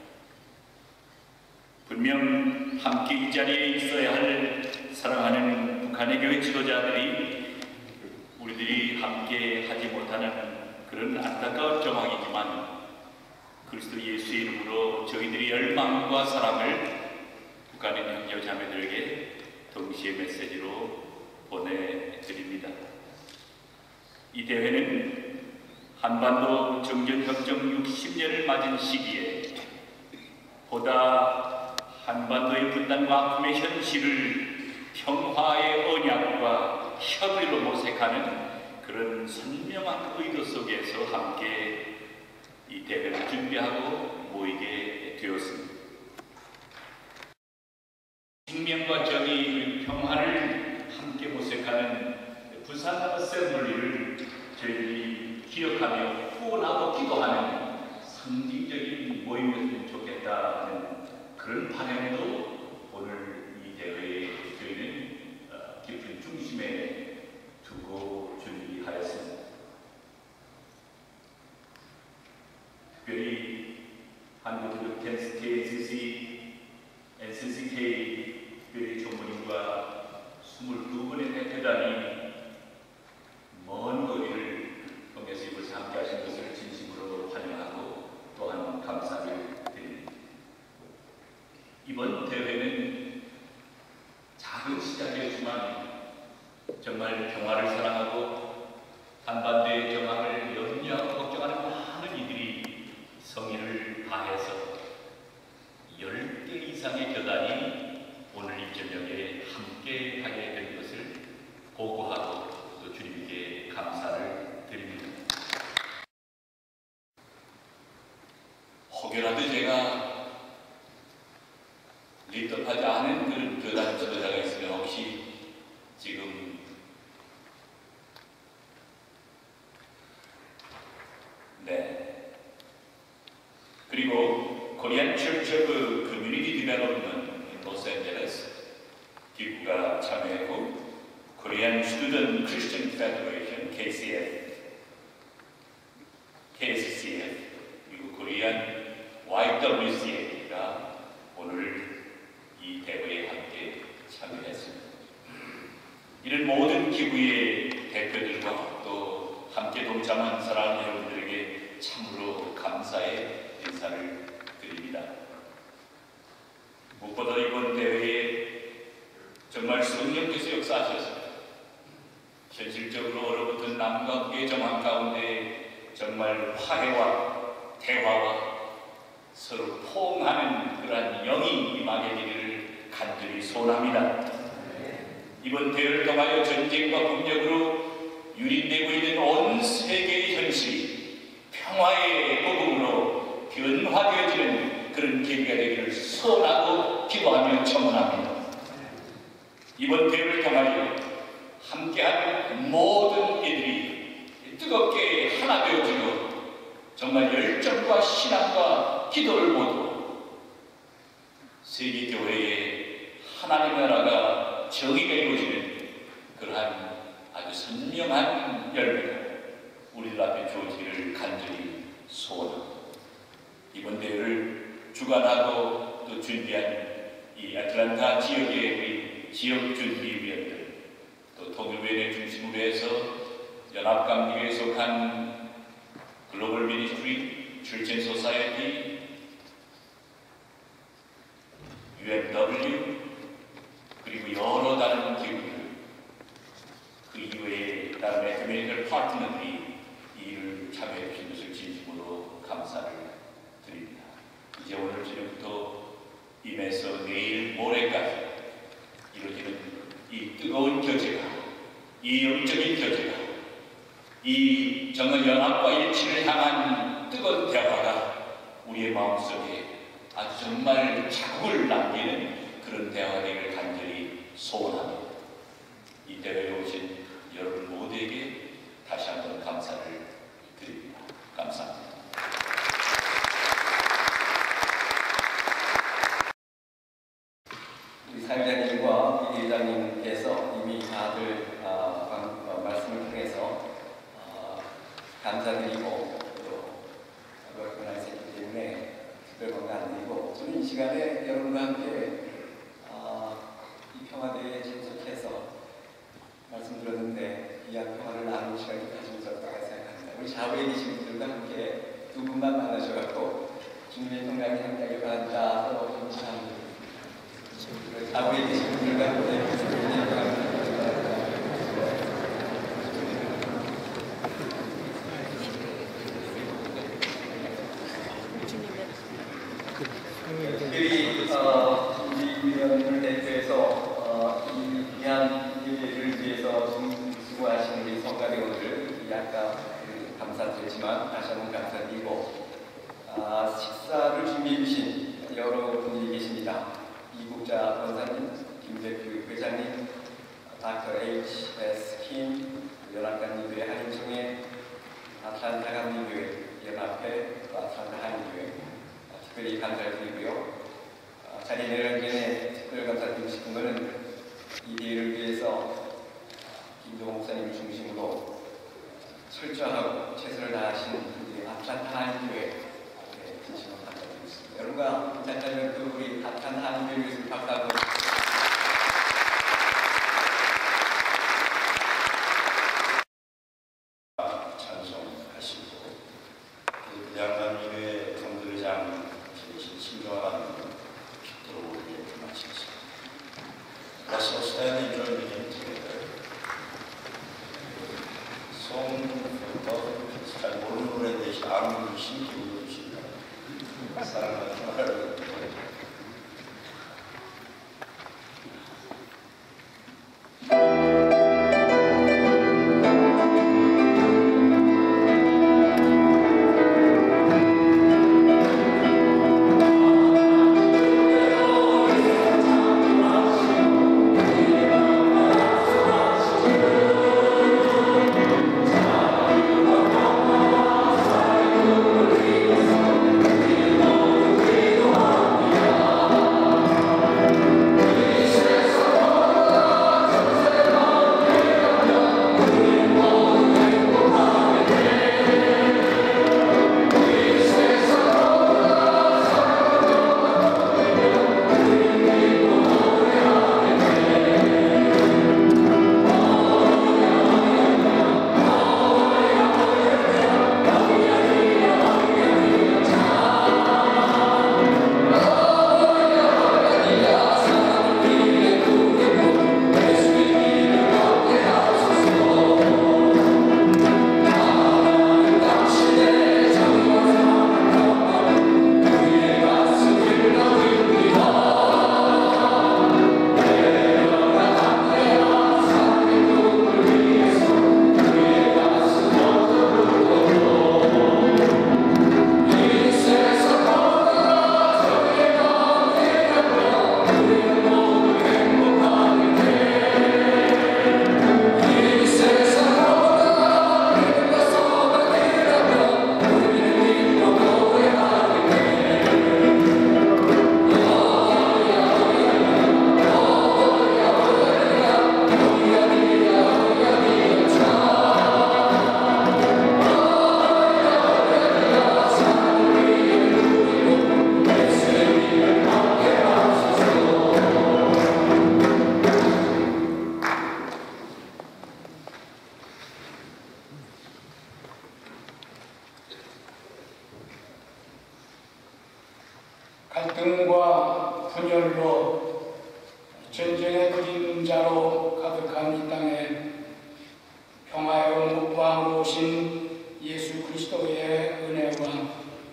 분명 함께 이 자리에 있어야 할 사랑하는 북한의 교회 지도자들이 우리들이 함께 하지 못하는 그런 안타까운 정황이지만 그리스도 예수의 이름으로 저희들이 열망과 사랑을 북한의 형제 자매들에게 동시에 메시지로 보내드립니다. 이 대회는 한반도 정전협정 육십 년을 맞은 시기에 보다 한반도의 분단과 아픔의 현실을 평화의 언약과 협의로 모색하는 그런 선명한 의도 속에서 함께 이 대회를 준비하고 모이게 되었습니다. 생명과 정의 그리고 평화를 함께 모색하는 부산 어셈블리를 저희들이 기억하며 후원하고 기도하는 상징적인 모임이었으면 좋겠다 하는 그런 바람도 오늘 이 대회에 저희는 깊은 중심에 두고 준비하였습니다. 특별히 한국 케이엔씨씨, 엔씨씨케이 특별히 전문인과 이십이 분의 대표단이 먼 거리를 통해서 이곳에 함께 하신 것을 진심으로 환영하고 또한 감사를 드립니다. 이번 대회는 작은 시작이었지만 정말 평화를 사랑하고 한반도의 정황을 염려하고 걱정하는 많은 이들이 성의를 다해서 열 개 이상의 교단이 오늘 이 저녁에 함께 하게 된 것을 고고하고 또 주님께 감사를 드립니다. 혹여라도 제가 리더하지 않은 그런 교단 지도자가 있으면 혹시 지금 네 그리고 코리안 Church of Community Development in Los Angeles 기구가 참여했고 Korean Student Christian Federation 케이씨에프, 케이에스씨에프 그리고 Korean 와이더블유씨에이가 오늘 이 대회에 함께 참여했습니다. 이런 모든 기구의 대표들과 또 함께 동참한 사랑하는 여러분들에게 참으로 감사의 인사를 드립니다. 무엇보다 이번 대회에 정말 성령께서 역사하셨습니다. 현실적으로 얼어붙은 남과 북의 정황 가운데 정말 화해와 대화와 서로 포옹하는 그러한 영이 임하게 되기를 간절히 소원합니다. 이번 대회를 통하여 전쟁과 폭력으로 유린되고 있는 온 세계의 현실이 평화의 복음으로 변화되어지는 그런 계기가 되기를 소원하고 기도하며 청원합니다. 이번 대회를 통하여 함께한 모든 이들이 뜨겁게 하나 되어지고 정말 열정과 신앙과 기도를 모두 세계교회의 하나님의 나라가 정의가 이루어지는 그러한 아주 선명한 열매가 우리들 앞에 주어지기를 간절히 소원합니다. 이번 대회를 주관하고 또 준비한 이 애틀랜타 지역의 우리 지역 준비위원들 또 통일위원회 중심으로 해서 연합감리교에 속한 글로벌 미니스트리, 출전 소사이어티, 유엠더블유 그리고 여러 다른 기구들 그 이외에 다른 에큐메니컬 파트너들이 이 일을 참여해 주신 것을 진심으로 감사를 드립니다. 이제 오늘 저녁부터 임해서 내일 모레까지 이루어지는 이 뜨거운 교제가 이 영적인 교제가 이 정말 연합과 일치를 향한 뜨거운 대화가 우리의 마음속에 아주 정말 자국을 남기는 그런 대화가 되기를 간절히 소원합니다. 이 대회에 오신 여러분 모두에게 다시 한번 감사를 드립니다. 감사합니다. 우리 사회자님과 이 회장님께서 이미 다들 어, 방, 어, 말씀을 통해서 어, 감사드리고 또 말씀하셨기 때문에 특별 건강 안 드리고, 저는 이 시간에 여러분과 함께 어, 이 평화대회에 참석해서 말씀 들었는데 귀한 평화를 나누는 시간이 가지고 있었다고 생각합니다. 우리 좌우에 계신 분들과 함께 두 분만 만나셔갖고 주님의 평강이 함께하길 바란다 하고 감사합니다. 좌우에 계신 분들과 함께 주님의 평강이 특별히 어, 준비위원을 대표해서 어, 이 귀한 일을 위해서 수고하신 우리 성가대원들 아까 감사드렸지만 다시 한번 감사드리고, 아, 식사를 준비해 주신 여러분들이 계십니다. 이국자 권사님, 김대표 회장님, 닥터 H S 킴, 연합감리교회 한인총회, 아틀란타 감리교회 연합회, 아틀란타 한인교회 특별히 감사를 드리고요. 아, 자리에 내려가기 전에 특별 감사드리고 싶은 것은 이 대회를 위해서 김동호 목사님을 중심으로 철저하고 최선을 다하신 우리 아틀란타 한인교회 진심으로 감사드리겠습니다. 여러분과 잠깐만 그 우리 아틀란타 한인교회 위해서 박수하고 찬송하시고 그 양감리교회 성도회장 지내신 신조한 빅토로 이렇게 마치겠습니다. Let's all stand and join the hymn together. Song for God. 잘 모르는 노래 대신 아무 신기 불러주십니다. 사랑하는 하나님. 갈등과 분열로 전쟁의 그림자로 가득한 이 땅에 평화의 목방으로 오신 예수 그리스도의 은혜와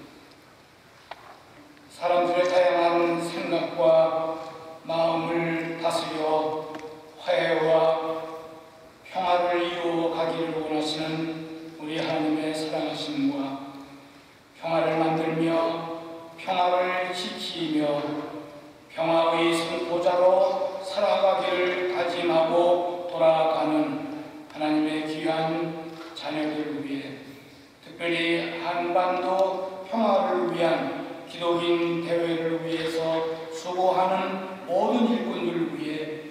사람들의 다양한 생각과 마음을 다스려 화해와 평화를 이루어 가기를 원하시는 우리 하나님의 사랑하심과 평화를 만들며 평화를 지키는 지키며 평화의 선포자로 살아가기를 다짐하고 돌아가는 하나님의 귀한 자녀들을 위해, 특별히 한반도 평화를 위한 기독인 대회를 위해서 수고하는 모든 일꾼들을 위해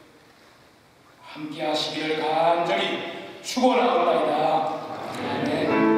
함께 하시기를 간절히 축원하옵나이다. 아멘.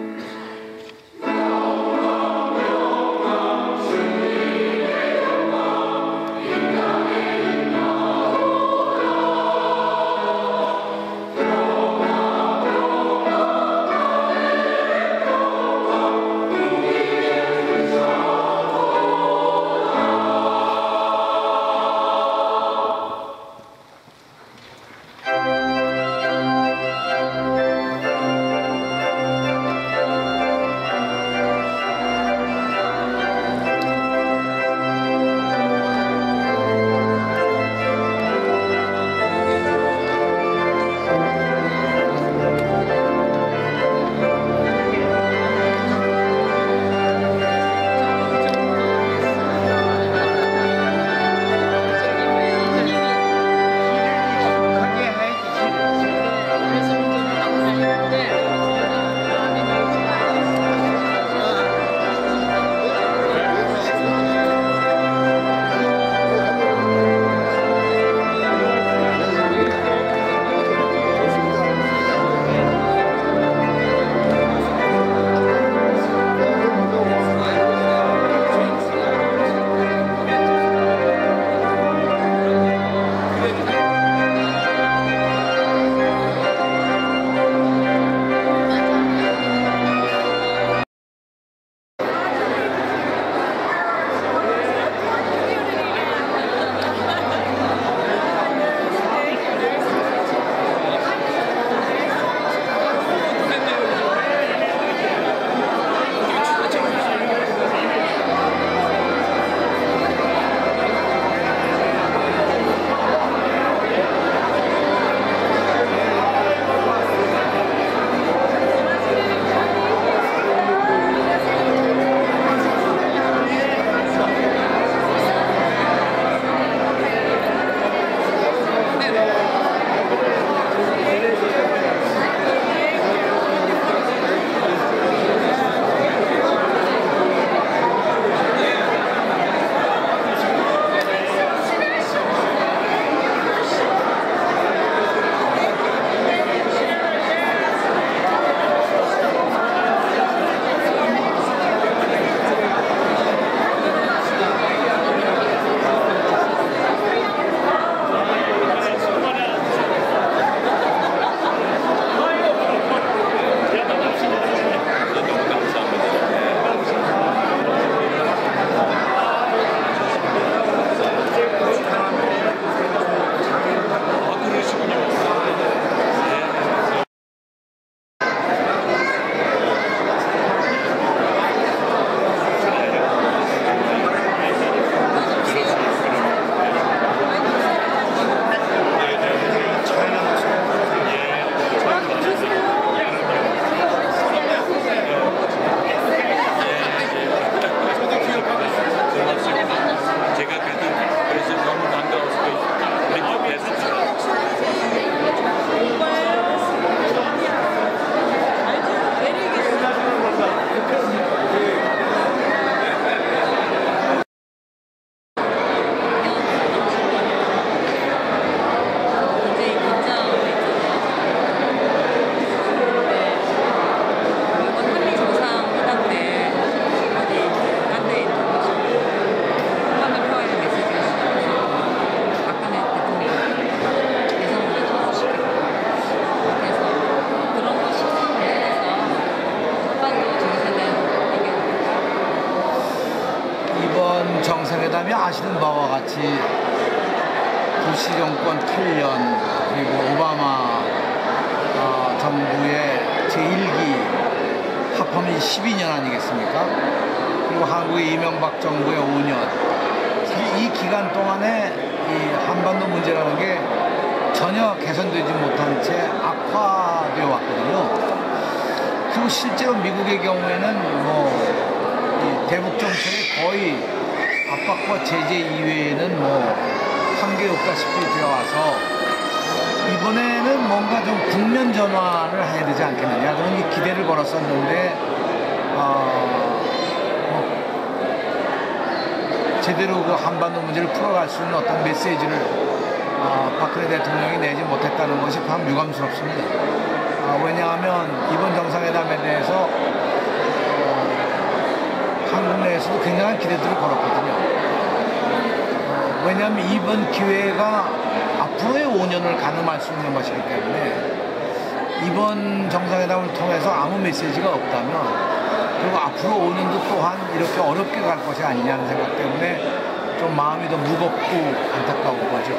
정상회담이 아시는 바와 같이 부시 정권 팔 년 그리고 오바마 어, 정부의 제일 기 합하면 십이 년 아니겠습니까? 그리고 한국의 이명박 정부의 오 년. 사실 이 기간 동안에 이 한반도 문제라는 게 전혀 개선되지 못한 채 악화되어 왔거든요. 그리고 실제로 미국의 경우에는 뭐 이 대북 정책이 거의 압박과 제재 이외에는 뭐 한계 없다시피 되어와서 이번에는 뭔가 좀 국면 전환을 해야 되지 않겠느냐 그런 기대를 걸었었는데 어, 제대로 그 한반도 문제를 풀어갈 수 있는 어떤 메시지를 어, 박근혜 대통령이 내지 못했다는 것이 참 유감스럽습니다. 어, 왜냐하면 이번 정상회담에 대해서 어, 한국 내에서도 굉장한 기대들을 걸었거든요. 어, 왜냐하면 이번 기회가 앞으로의 오 년을 가늠할 수 있는 것이기 때문에 이번 정상회담을 통해서 아무 메시지가 없다면 그리고 앞으로 오 년도 또한 이렇게 어렵게 갈 것이 아니냐는 생각 때문에 좀 마음이 더 무겁고 안타까운 거죠.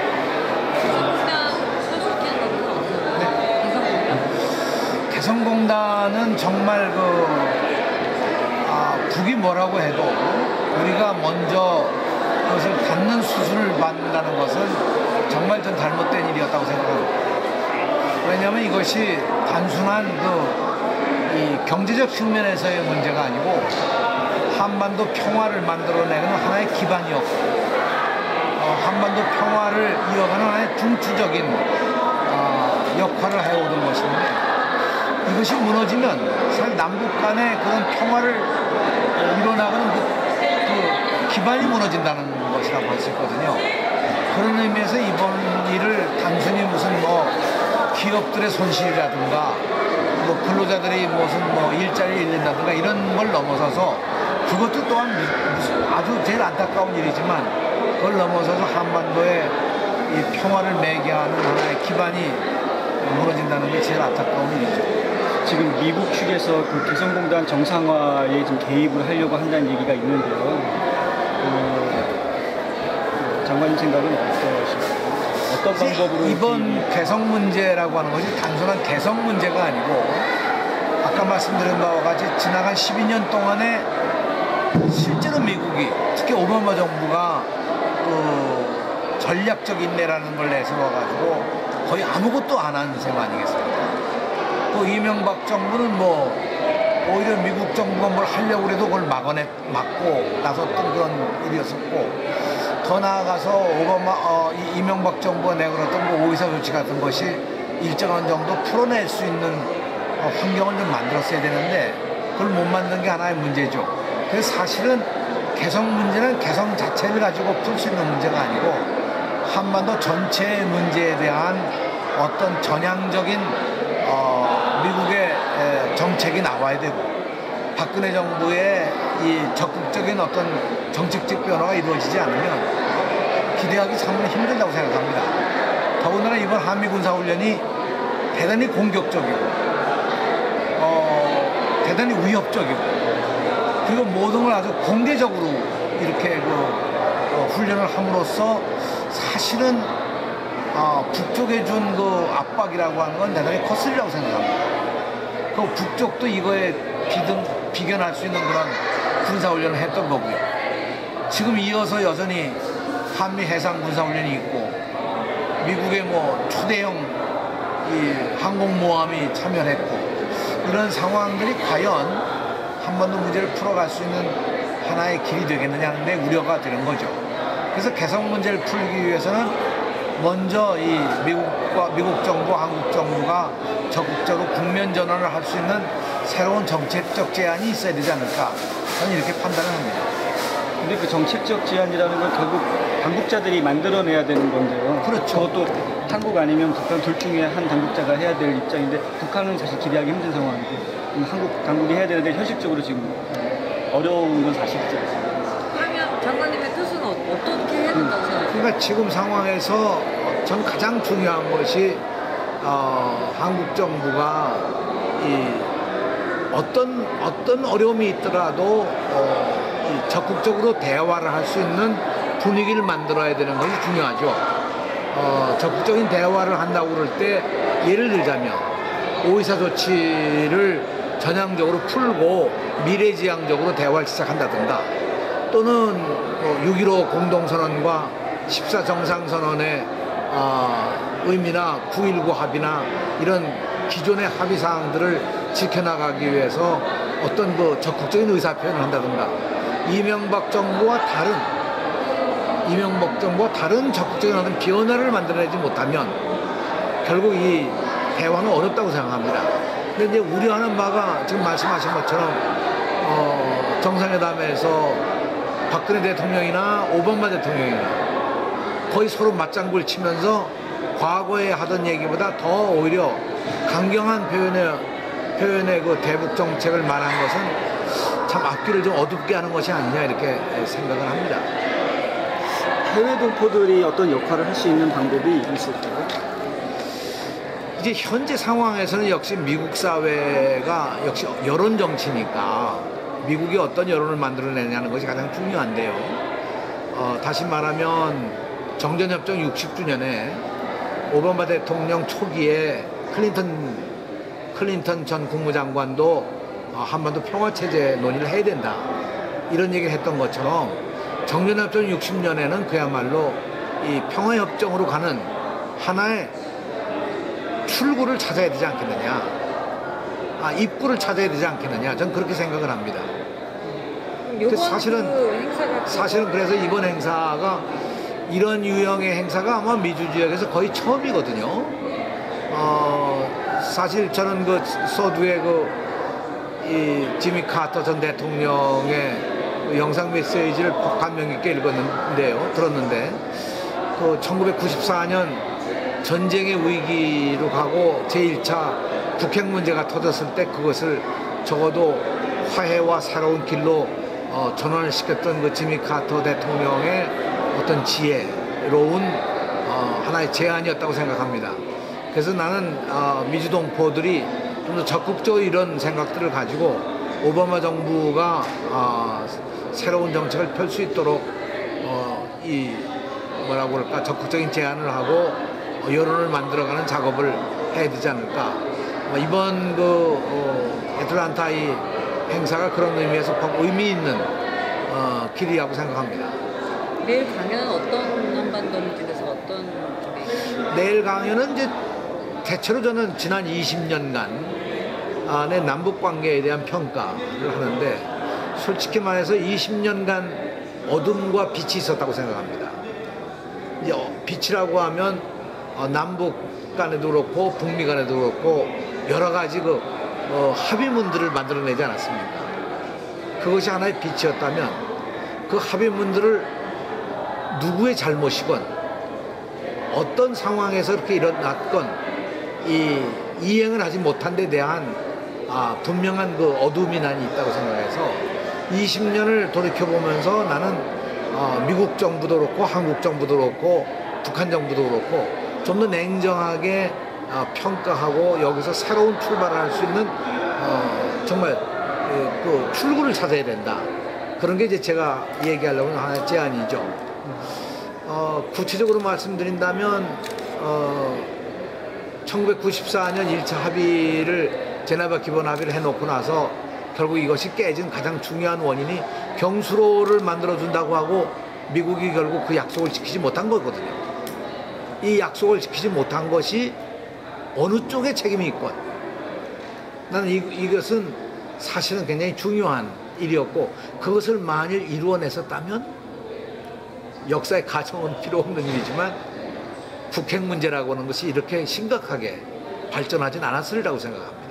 네. 개성공단은 정말 그 아, 북이 뭐라고 해도 우리가 먼저 그것을 닫는 수순을 받는다는 것은 정말 전 잘못된 일이었다고 생각합니다. 왜냐하면 이것이 단순한 그 이 경제적 측면에서의 문제가 아니고 한반도 평화를 만들어내는 하나의 기반이었고 어, 한반도 평화를 이어가는 하나의 중추적인 어, 역할을 해오던 것인데 이것이 무너지면 사실 남북 간의 그런 평화를 이뤄나가는 그, 그 기반이 무너진다는 것이라고 할 수 있거든요. 그런 의미에서 이번 일을 단순히 무슨 뭐 기업들의 손실이라든가 뭐 근로자들이 무슨 뭐 일자리를 잃는다든가 이런 걸 넘어서서 그것도 또한 무슨 아주 제일 안타까운 일이지만 그걸 넘어서서 한반도의 이 평화를 매개하는 하나의 기반이 무너진다는 게 제일 안타까운 일이죠. 지금 미국 측에서 그 개성공단 정상화에 좀 개입을 하려고 한다는 얘기가 있는데요. 그 장관님 생각은 어떠신가요? 어떤 방법으로 이번 개성 문제라고 하는 것이 단순한 개성 문제가 아니고 아까 말씀드린 바와 같이 지나간 십이 년 동안에 실제로 미국이 특히 오바마 정부가 그 전략적 인내라는 걸 내세워가지고 거의 아무것도 안 한 셈 아니겠습니까? 또 이명박 정부는 뭐 오히려 미국 정부가 뭘 하려고 해도 그걸 막아내, 막고 나섰던 그런 일이었었고 더 나아가서 오바마, 어, 이명박 정부가 내걸었던 그 오이사 조치 같은 것이 일정한 정도 풀어낼 수 있는 어, 환경을 좀 만들었어야 되는데 그걸 못 만든 게 하나의 문제죠. 그래서 사실은 개성 문제는 개성 자체를 가지고 풀 수 있는 문제가 아니고 한반도 전체의 문제에 대한 어떤 전향적인 어, 미국의 에, 정책이 나와야 되고 박근혜 정부의 이 적극적인 어떤 정책적 변화가 이루어지지 않으면 기대하기 참 힘들다고 생각합니다. 더군다나 이번 한미 군사훈련이 대단히 공격적이고 어, 대단히 위협적이고 그리고 모든 걸 아주 공개적으로 이렇게 그 어, 훈련을 함으로써 사실은 어, 북쪽에 준 그 압박이라고 하는 건 대단히 컸으리라고 생각합니다. 그 북쪽도 이거에 비등, 비견할 수 있는 그런 군사훈련을 했던 거고요. 지금 이어서 여전히 한미 해상 군사훈련이 있고 미국의 뭐 초대형 이 항공모함이 참여를 했고 이런 상황들이 과연 한반도 문제를 풀어갈 수 있는 하나의 길이 되겠느냐 하는데 우려가 되는 거죠. 그래서 개성 문제를 풀기 위해서는 먼저 이 미국과 미국 정부, 한국 정부가 적극적으로 국면 전환을 할 수 있는 새로운 정책적 제안이 있어야 되지 않을까 저는 이렇게 판단을 합니다. 근데 그 정책적 제안이라는 건 결국 당국자들이 만들어내야 되는 건데요. 그렇죠. 그것도 한국 아니면 북한 둘 중에 한 당국자가 해야 될 입장인데 북한은 사실 기대하기 힘든 상황이고 한국 당국이 해야 되는데 현실적으로 지금 어려운 건 사실이지 않습니까? 그러면 장관님의 뜻은 어떻게 해야 된다고 생각하세요? 그러니까 지금 상황에서 전 가장 중요한 것이 어, 한국 정부가 이 어떤 어떤 어려움이 있더라도 어, 이 적극적으로 대화를 할 수 있는 분위기를 만들어야 되는 것이 중요하죠. 어, 적극적인 대화를 한다고 그럴 때 예를 들자면 오이사 조치를 전향적으로 풀고 미래지향적으로 대화를 시작한다든가 또는 뭐 육점일오 공동선언과 십사 정상선언의 어, 의미나 구점일구 합의나 이런 기존의 합의 사항들을 지켜나가기 위해서 어떤 그 적극적인 의사표현을 한다든가 이명박 정부와 다른 이명박 정부와 다른 적극적인 어떤 변화를 만들어내지 못하면 결국 이 대화는 어렵다고 생각합니다. 근데 이제 우려하는 바가 지금 말씀하신 것처럼 어, 정상회담에서 박근혜 대통령이나 오바마 대통령이나 거의 서로 맞장구를 치면서 과거에 하던 얘기보다 더 오히려 강경한 표현의 표현의 그 대북 정책을 말한 것은 참 앞길을 좀 어둡게 하는 것이 아니냐 이렇게 생각을 합니다. 해외 동포들이 어떤 역할을 할 수 있는 방법이 있을까요? 이제 현재 상황에서는 역시 미국 사회가 역시 여론 정치니까 미국이 어떤 여론을 만들어내냐는 것이 가장 중요한데요. 어, 다시 말하면 정전협정 육십 주년에 오바마 대통령 초기에 클린턴 클린턴 전 국무장관도 어, 한반도 평화체제 논의를 해야 된다 이런 얘기를 했던 것처럼 정전협정 육십 년에는 그야말로 이 평화협정으로 가는 하나의 출구를 찾아야 되지 않겠느냐, 아, 입구를 찾아야 되지 않겠느냐, 전 그렇게 생각을 합니다. 사실은 그 사실은 그래서 이번 행사가 이런 유형의 행사가 아마 미주 지역에서 거의 처음이거든요. 어, 사실 저는 그 서두에 그 이 지미 카터 전 대통령의 그 영상 메시지를 감명 깊게 읽었는데요, 들었는데 그 천구백구십사 년 전쟁의 위기로 가고 제일 차 북핵 문제가 터졌을 때 그것을 적어도 화해와 새로운 길로 어, 전환을 시켰던 그 지미 카터 대통령의 어떤 지혜로운 어, 하나의 제안이었다고 생각합니다. 그래서 나는 어, 미주 동포들이 좀 더 적극적으로 이런 생각들을 가지고 오바마 정부가 어, 새로운 정책을 펼 수 있도록 어, 이 뭐라고 그럴까 적극적인 제안을 하고 여론을 만들어가는 작업을 해야 되지 않을까. 이번 그 어, 애틀란타 이 행사가 그런 의미에서 의미 있는 어, 길이라고 생각합니다. 내일 강연은 어떤 한반도 문제에서 어떤 쪽에? 내일 강연은 이제 대체로 저는 지난 이십 년간 안의 남북 관계에 대한 평가를 하는데 솔직히 말해서 이십 년간 어둠과 빛이 있었다고 생각합니다. 이제 빛이라고 하면 어, 남북 간에도 그렇고 북미 간에도 그렇고 여러 가지 그 어, 합의문들을 만들어내지 않았습니까? 그것이 하나의 빛이었다면 그 합의문들을 누구의 잘못이건 어떤 상황에서 이렇게 일어났건 이 이행을 하지 못한 데 대한 아, 분명한 그 어둠이 난 있다고 생각해서 이십 년을 돌이켜보면서 나는 어, 미국 정부도 그렇고 한국 정부도 그렇고 북한 정부도 그렇고 좀 더 냉정하게 어, 평가하고 여기서 새로운 출발을 할 수 있는 어, 정말 그, 그 출구를 찾아야 된다. 그런 게 이제 제가 얘기하려고 하는 하나의 제안이죠. 어, 구체적으로 말씀드린다면 어, 천구백구십사 년 일 차 합의를 제네바 기본 합의를 해놓고 나서 결국 이것이 깨진 가장 중요한 원인이 경수로를 만들어준다고 하고 미국이 결국 그 약속을 지키지 못한 거거든요. 이 약속을 지키지 못한 것이 어느 쪽에 책임이 있건 나는 이, 이것은 사실은 굉장히 중요한 일이었고 그것을 만일 이루어냈었다면 역사의 가정은 필요 없는 일이지만 북핵 문제라고 하는 것이 이렇게 심각하게 발전하진 않았으리라고 생각합니다.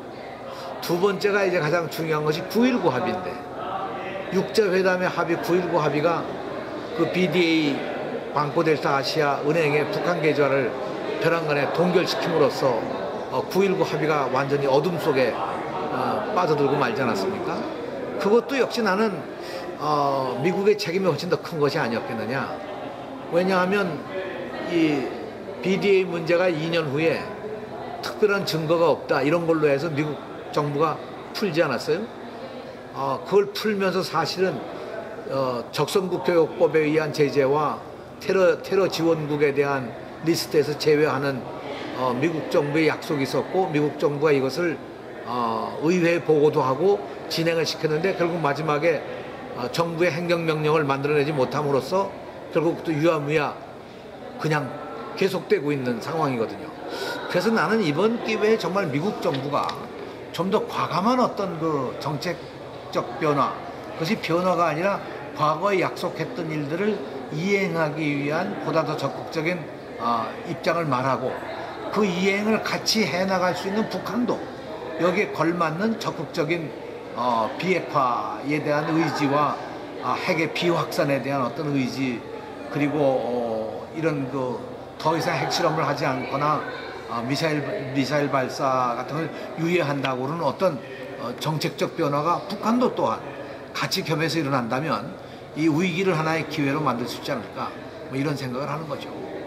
두 번째가 이제 가장 중요한 것이 구일구 합의인데 육자회담의 합의 구일구 합의가 그 비디에이 방코델타 아시아 은행의 북한 계좌를 벼랑간에 동결시킴으로써 어, 구일구 합의가 완전히 어둠 속에 어, 빠져들고 말지 않았습니까? 그것도 역시 나는 어, 미국의 책임이 훨씬 더 큰 것이 아니었겠느냐. 왜냐하면 이 비디에이 문제가 이 년 후에 특별한 증거가 없다 이런 걸로 해서 미국 정부가 풀지 않았어요? 어, 그걸 풀면서 사실은 어, 적성국 교역법에 의한 제재와 테러, 테러 지원국에 대한 리스트에서 제외하는 어, 미국 정부의 약속이 있었고 미국 정부가 이것을 어, 의회에 보고도 하고 진행을 시켰는데 결국 마지막에 어, 정부의 행정명령을 만들어내지 못함으로써 결국 또 유야무야 그냥 계속되고 있는 상황이거든요. 그래서 나는 이번 기회에 정말 미국 정부가 좀 더 과감한 어떤 그 정책적 변화 그것이 변화가 아니라 과거에 약속했던 일들을 이행하기 위한 보다 더 적극적인 어, 입장을 말하고 그 이행을 같이 해나갈 수 있는 북한도 여기에 걸맞는 적극적인 어, 비핵화에 대한 의지와 어, 핵의 비확산에 대한 어떤 의지 그리고 어, 이런 그 더 이상 핵실험을 하지 않거나 어, 미사일, 미사일 발사 같은 걸 유예한다고는 어떤 어, 정책적 변화가 북한도 또한 같이 겸해서 일어난다면 이 위기를 하나의 기회로 만들 수 있지 않을까 뭐 이런 생각을 하는 거죠.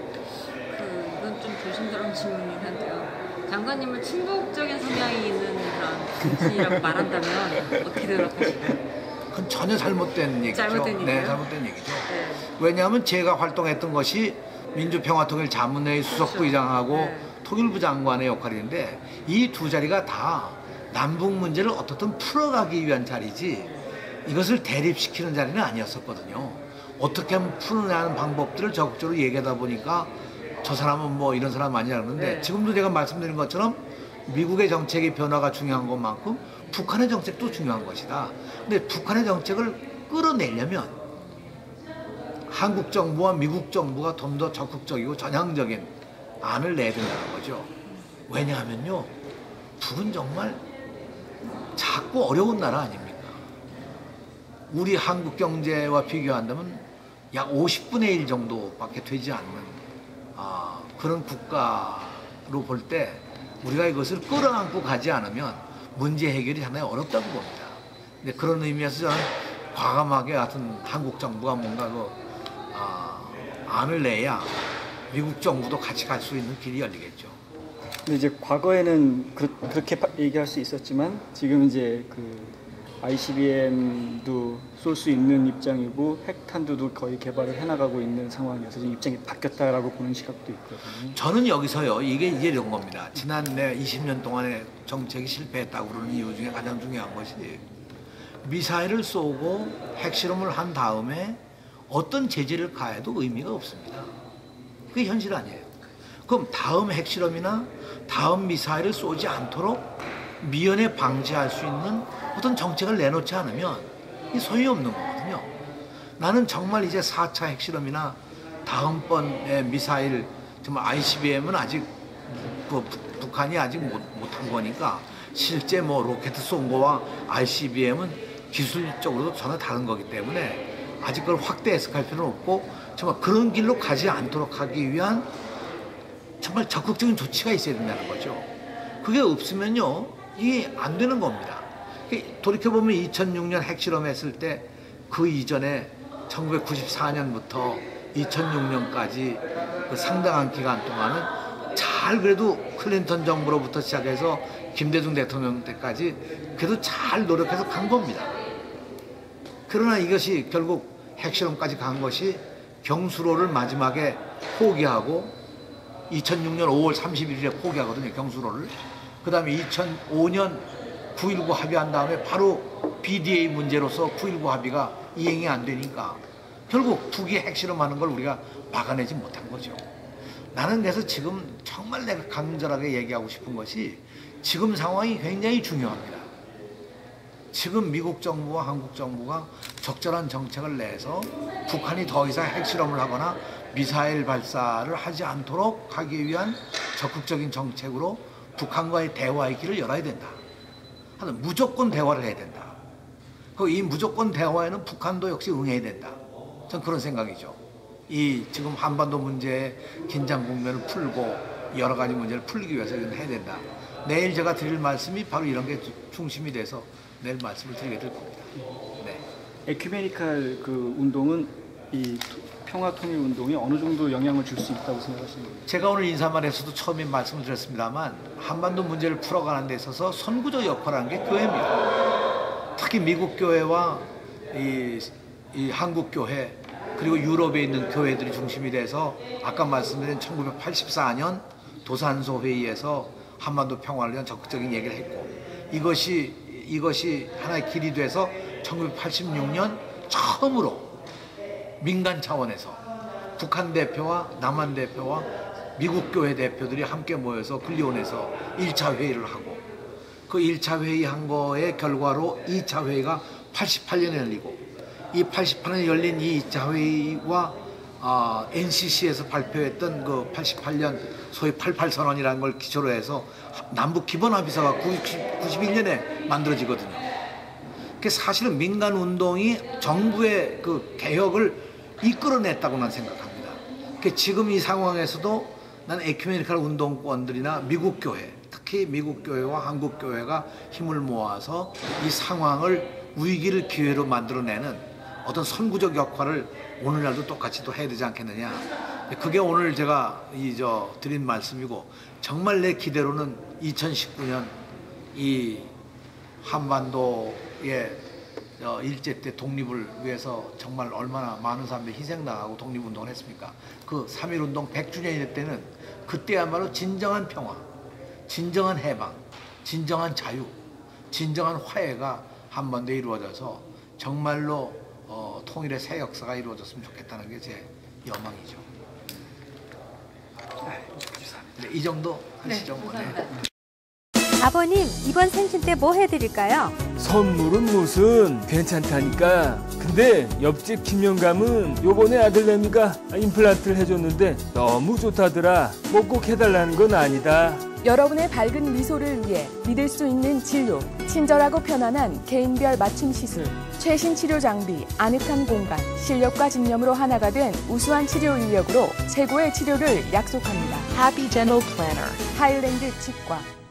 그 이건 좀 조심스러운 질문이긴 한데요. 장관님을 친북적인 성향이 있는 그런 정치인이라고 말한다면 어떻게 대답하실까요? 그건 전혀 잘못된 얘기죠. 잘못된 얘기요? 네, 잘못된 얘기죠. 네. 왜냐하면 제가 활동했던 것이 민주평화통일자문회의 수석부의장하고 네. 통일부 장관의 역할인데 이 두 자리가 다 남북 문제를 어떻든 풀어가기 위한 자리지 이것을 대립시키는 자리는 아니었었거든요. 어떻게 하면 풀어내는 방법들을 적극적으로 얘기하다 보니까 저 사람은 뭐 이런 사람 아니라 그러는데 네. 지금도 제가 말씀드린 것처럼 미국의 정책의 변화가 중요한 것만큼 북한의 정책도 중요한 것이다. 근데 북한의 정책을 끌어내려면 한국 정부와 미국 정부가 좀 더 적극적이고 전향적인 안을 내야 된다는 거죠. 왜냐하면요, 북은 정말 작고 어려운 나라 아닙니까? 우리 한국 경제와 비교한다면 약 오십 분의 일 정도밖에 되지 않는 아, 그런 국가로 볼 때 우리가 이것을 끌어안고 가지 않으면 문제 해결이 상당히 어렵다고 봅니다. 근데 그런 의미에서 저는 과감하게 하여튼 한국 정부가 뭔가 그 아, 안을 내야 미국 정부도 같이 갈 수 있는 길이 열리겠죠. 근데 이제 과거에는 그, 그렇게 얘기할 수 있었지만 지금 이제 그 아이씨비엠도 쏠 수 있는 입장이고 핵탄두도 거의 개발을 해나가고 있는 상황이어서 지금 입장이 바뀌었다라고 보는 시각도 있거든요. 저는 여기서요, 이게 이제 이런 겁니다. 지난 내 이십 년 동안의 정책이 실패했다고 그러는 이유 중에 가장 중요한 것이 미사일을 쏘고 핵실험을 한 다음에 어떤 제재를 가해도 의미가 없습니다. 그게 현실 아니에요. 그럼 다음 핵실험이나 다음 미사일을 쏘지 않도록 미연에 방지할 수 있는 어떤 정책을 내놓지 않으면 이 소용이 없는 거거든요. 나는 정말 이제 사 차 핵실험이나 다음번의 미사일, 정말 아이씨비엠은 아직 그 북한이 아직 못, 못한 거니까 실제 뭐 로켓 쏜 거와 아이씨비엠은 기술적으로도 전혀 다른 거기 때문에 아직 그걸 확대해서 갈 필요는 없고 정말 그런 길로 가지 않도록 하기 위한 정말 적극적인 조치가 있어야 된다는 거죠. 그게 없으면요, 이게 안 되는 겁니다. 돌이켜보면 이천육 년 핵실험했을 때 그 이전에 천구백구십사 년부터 이천육 년까지 그 상당한 기간 동안은 잘 그래도 클린턴 정부로부터 시작해서 김대중 대통령 때까지 그래도 잘 노력해서 간 겁니다. 그러나 이것이 결국 핵실험까지 간 것이 경수로를 마지막에 포기하고 이천육 년 오월 삼십일일에 포기하거든요, 경수로를. 그 다음에 이천오 년 구일구 합의한 다음에 바로 비디에이 문제로서 구일구 합의가 이행이 안 되니까 결국 북이 핵실험하는 걸 우리가 막아내지 못한 거죠. 나는 그래서 지금 정말 내가 간절하게 얘기하고 싶은 것이 지금 상황이 굉장히 중요합니다. 지금 미국 정부와 한국 정부가 적절한 정책을 내서 북한이 더 이상 핵실험을 하거나 미사일 발사를 하지 않도록 하기 위한 적극적인 정책으로 북한과의 대화의 길을 열어야 된다. 하여튼 무조건 대화를 해야 된다. 그 이 무조건 대화에는 북한도 역시 응해야 된다. 전 그런 생각이죠. 이 지금 한반도 문제의 긴장 국면을 풀고 여러 가지 문제를 풀기 위해서 이건 해야 된다. 내일 제가 드릴 말씀이 바로 이런 게 중심이 돼서 내일 말씀을 드리게 될 겁니다. 네. 에큐메니칼 그 운동은 이 평화 통일 운동에 어느 정도 영향을 줄 수 있다고 생각하시는 거예요? 제가 오늘 인사말에서도 처음에 말씀을 드렸습니다만 한반도 문제를 풀어가는 데 있어서 선구적 역할을 하는 게 교회입니다. 특히 미국 교회와 이, 이 한국 교회 그리고 유럽에 있는 교회들이 중심이 돼서 아까 말씀드린 천구백팔십사 년 도산소 회의에서 한반도 평화를 위한 적극적인 얘기를 했고 이것이 이것이 하나의 길이 돼서 천구백팔십육 년 처음으로 민간 차원에서 북한 대표와 남한 대표와 미국 교회 대표들이 함께 모여서 근리온에서 일 차 회의를 하고 그 일 차 회의 한 거의 결과로 이 차 회의가 팔십팔 년에 열리고 이 팔십팔 년에 열린 이 이 차 회의와 어, 엔씨씨에서 발표했던 그 팔십팔 년 소위 팔십팔 선언이라는 걸 기초로 해서 남북 기본 합의서가 구십일 년에 만들어지거든요. 그 사실은 민간 운동이 정부의 그 개혁을 이끌어냈다고 난 생각합니다. 그 지금 이 상황에서도 난 에큐메니컬 운동권들이나 미국 교회, 특히 미국 교회와 한국 교회가 힘을 모아서 이 상황을 위기를 기회로 만들어내는 어떤 선구적 역할을 오늘날도 똑같이 또 해야 되지 않겠느냐. 그게 오늘 제가 이 저 드린 말씀이고, 정말 내 기대로는 이천십구 년 이 한반도의 일제 때 독립을 위해서 정말 얼마나 많은 사람들이 희생당하고 독립운동을 했습니까? 그 삼일운동 백 주년이 때는 그때야말로 진정한 평화, 진정한 해방, 진정한 자유, 진정한 화해가 한반도에 이루어져서 정말로 어, 통일의 새 역사가 이루어졌으면 좋겠다는 게 제 여망이죠. 네, 이 정도 하시죠. 네, 네. 아버님, 이번 생신 때 뭐 해드릴까요? 선물은 무슨 괜찮다니까. 근데 옆집 김영감은 요번에 아들내미가 임플란트를 해줬는데 너무 좋다더라. 뭐 꼭 해달라는 건 아니다. 여러분의 밝은 미소를 위해 믿을 수 있는 진료, 친절하고 편안한 개인별 맞춤 시술, 최신 치료 장비, 아늑한 공간, 실력과 집념으로 하나가 된 우수한 치료 인력으로 최고의 치료를 약속합니다. Happy Dental Planner. 하일랜드 치과.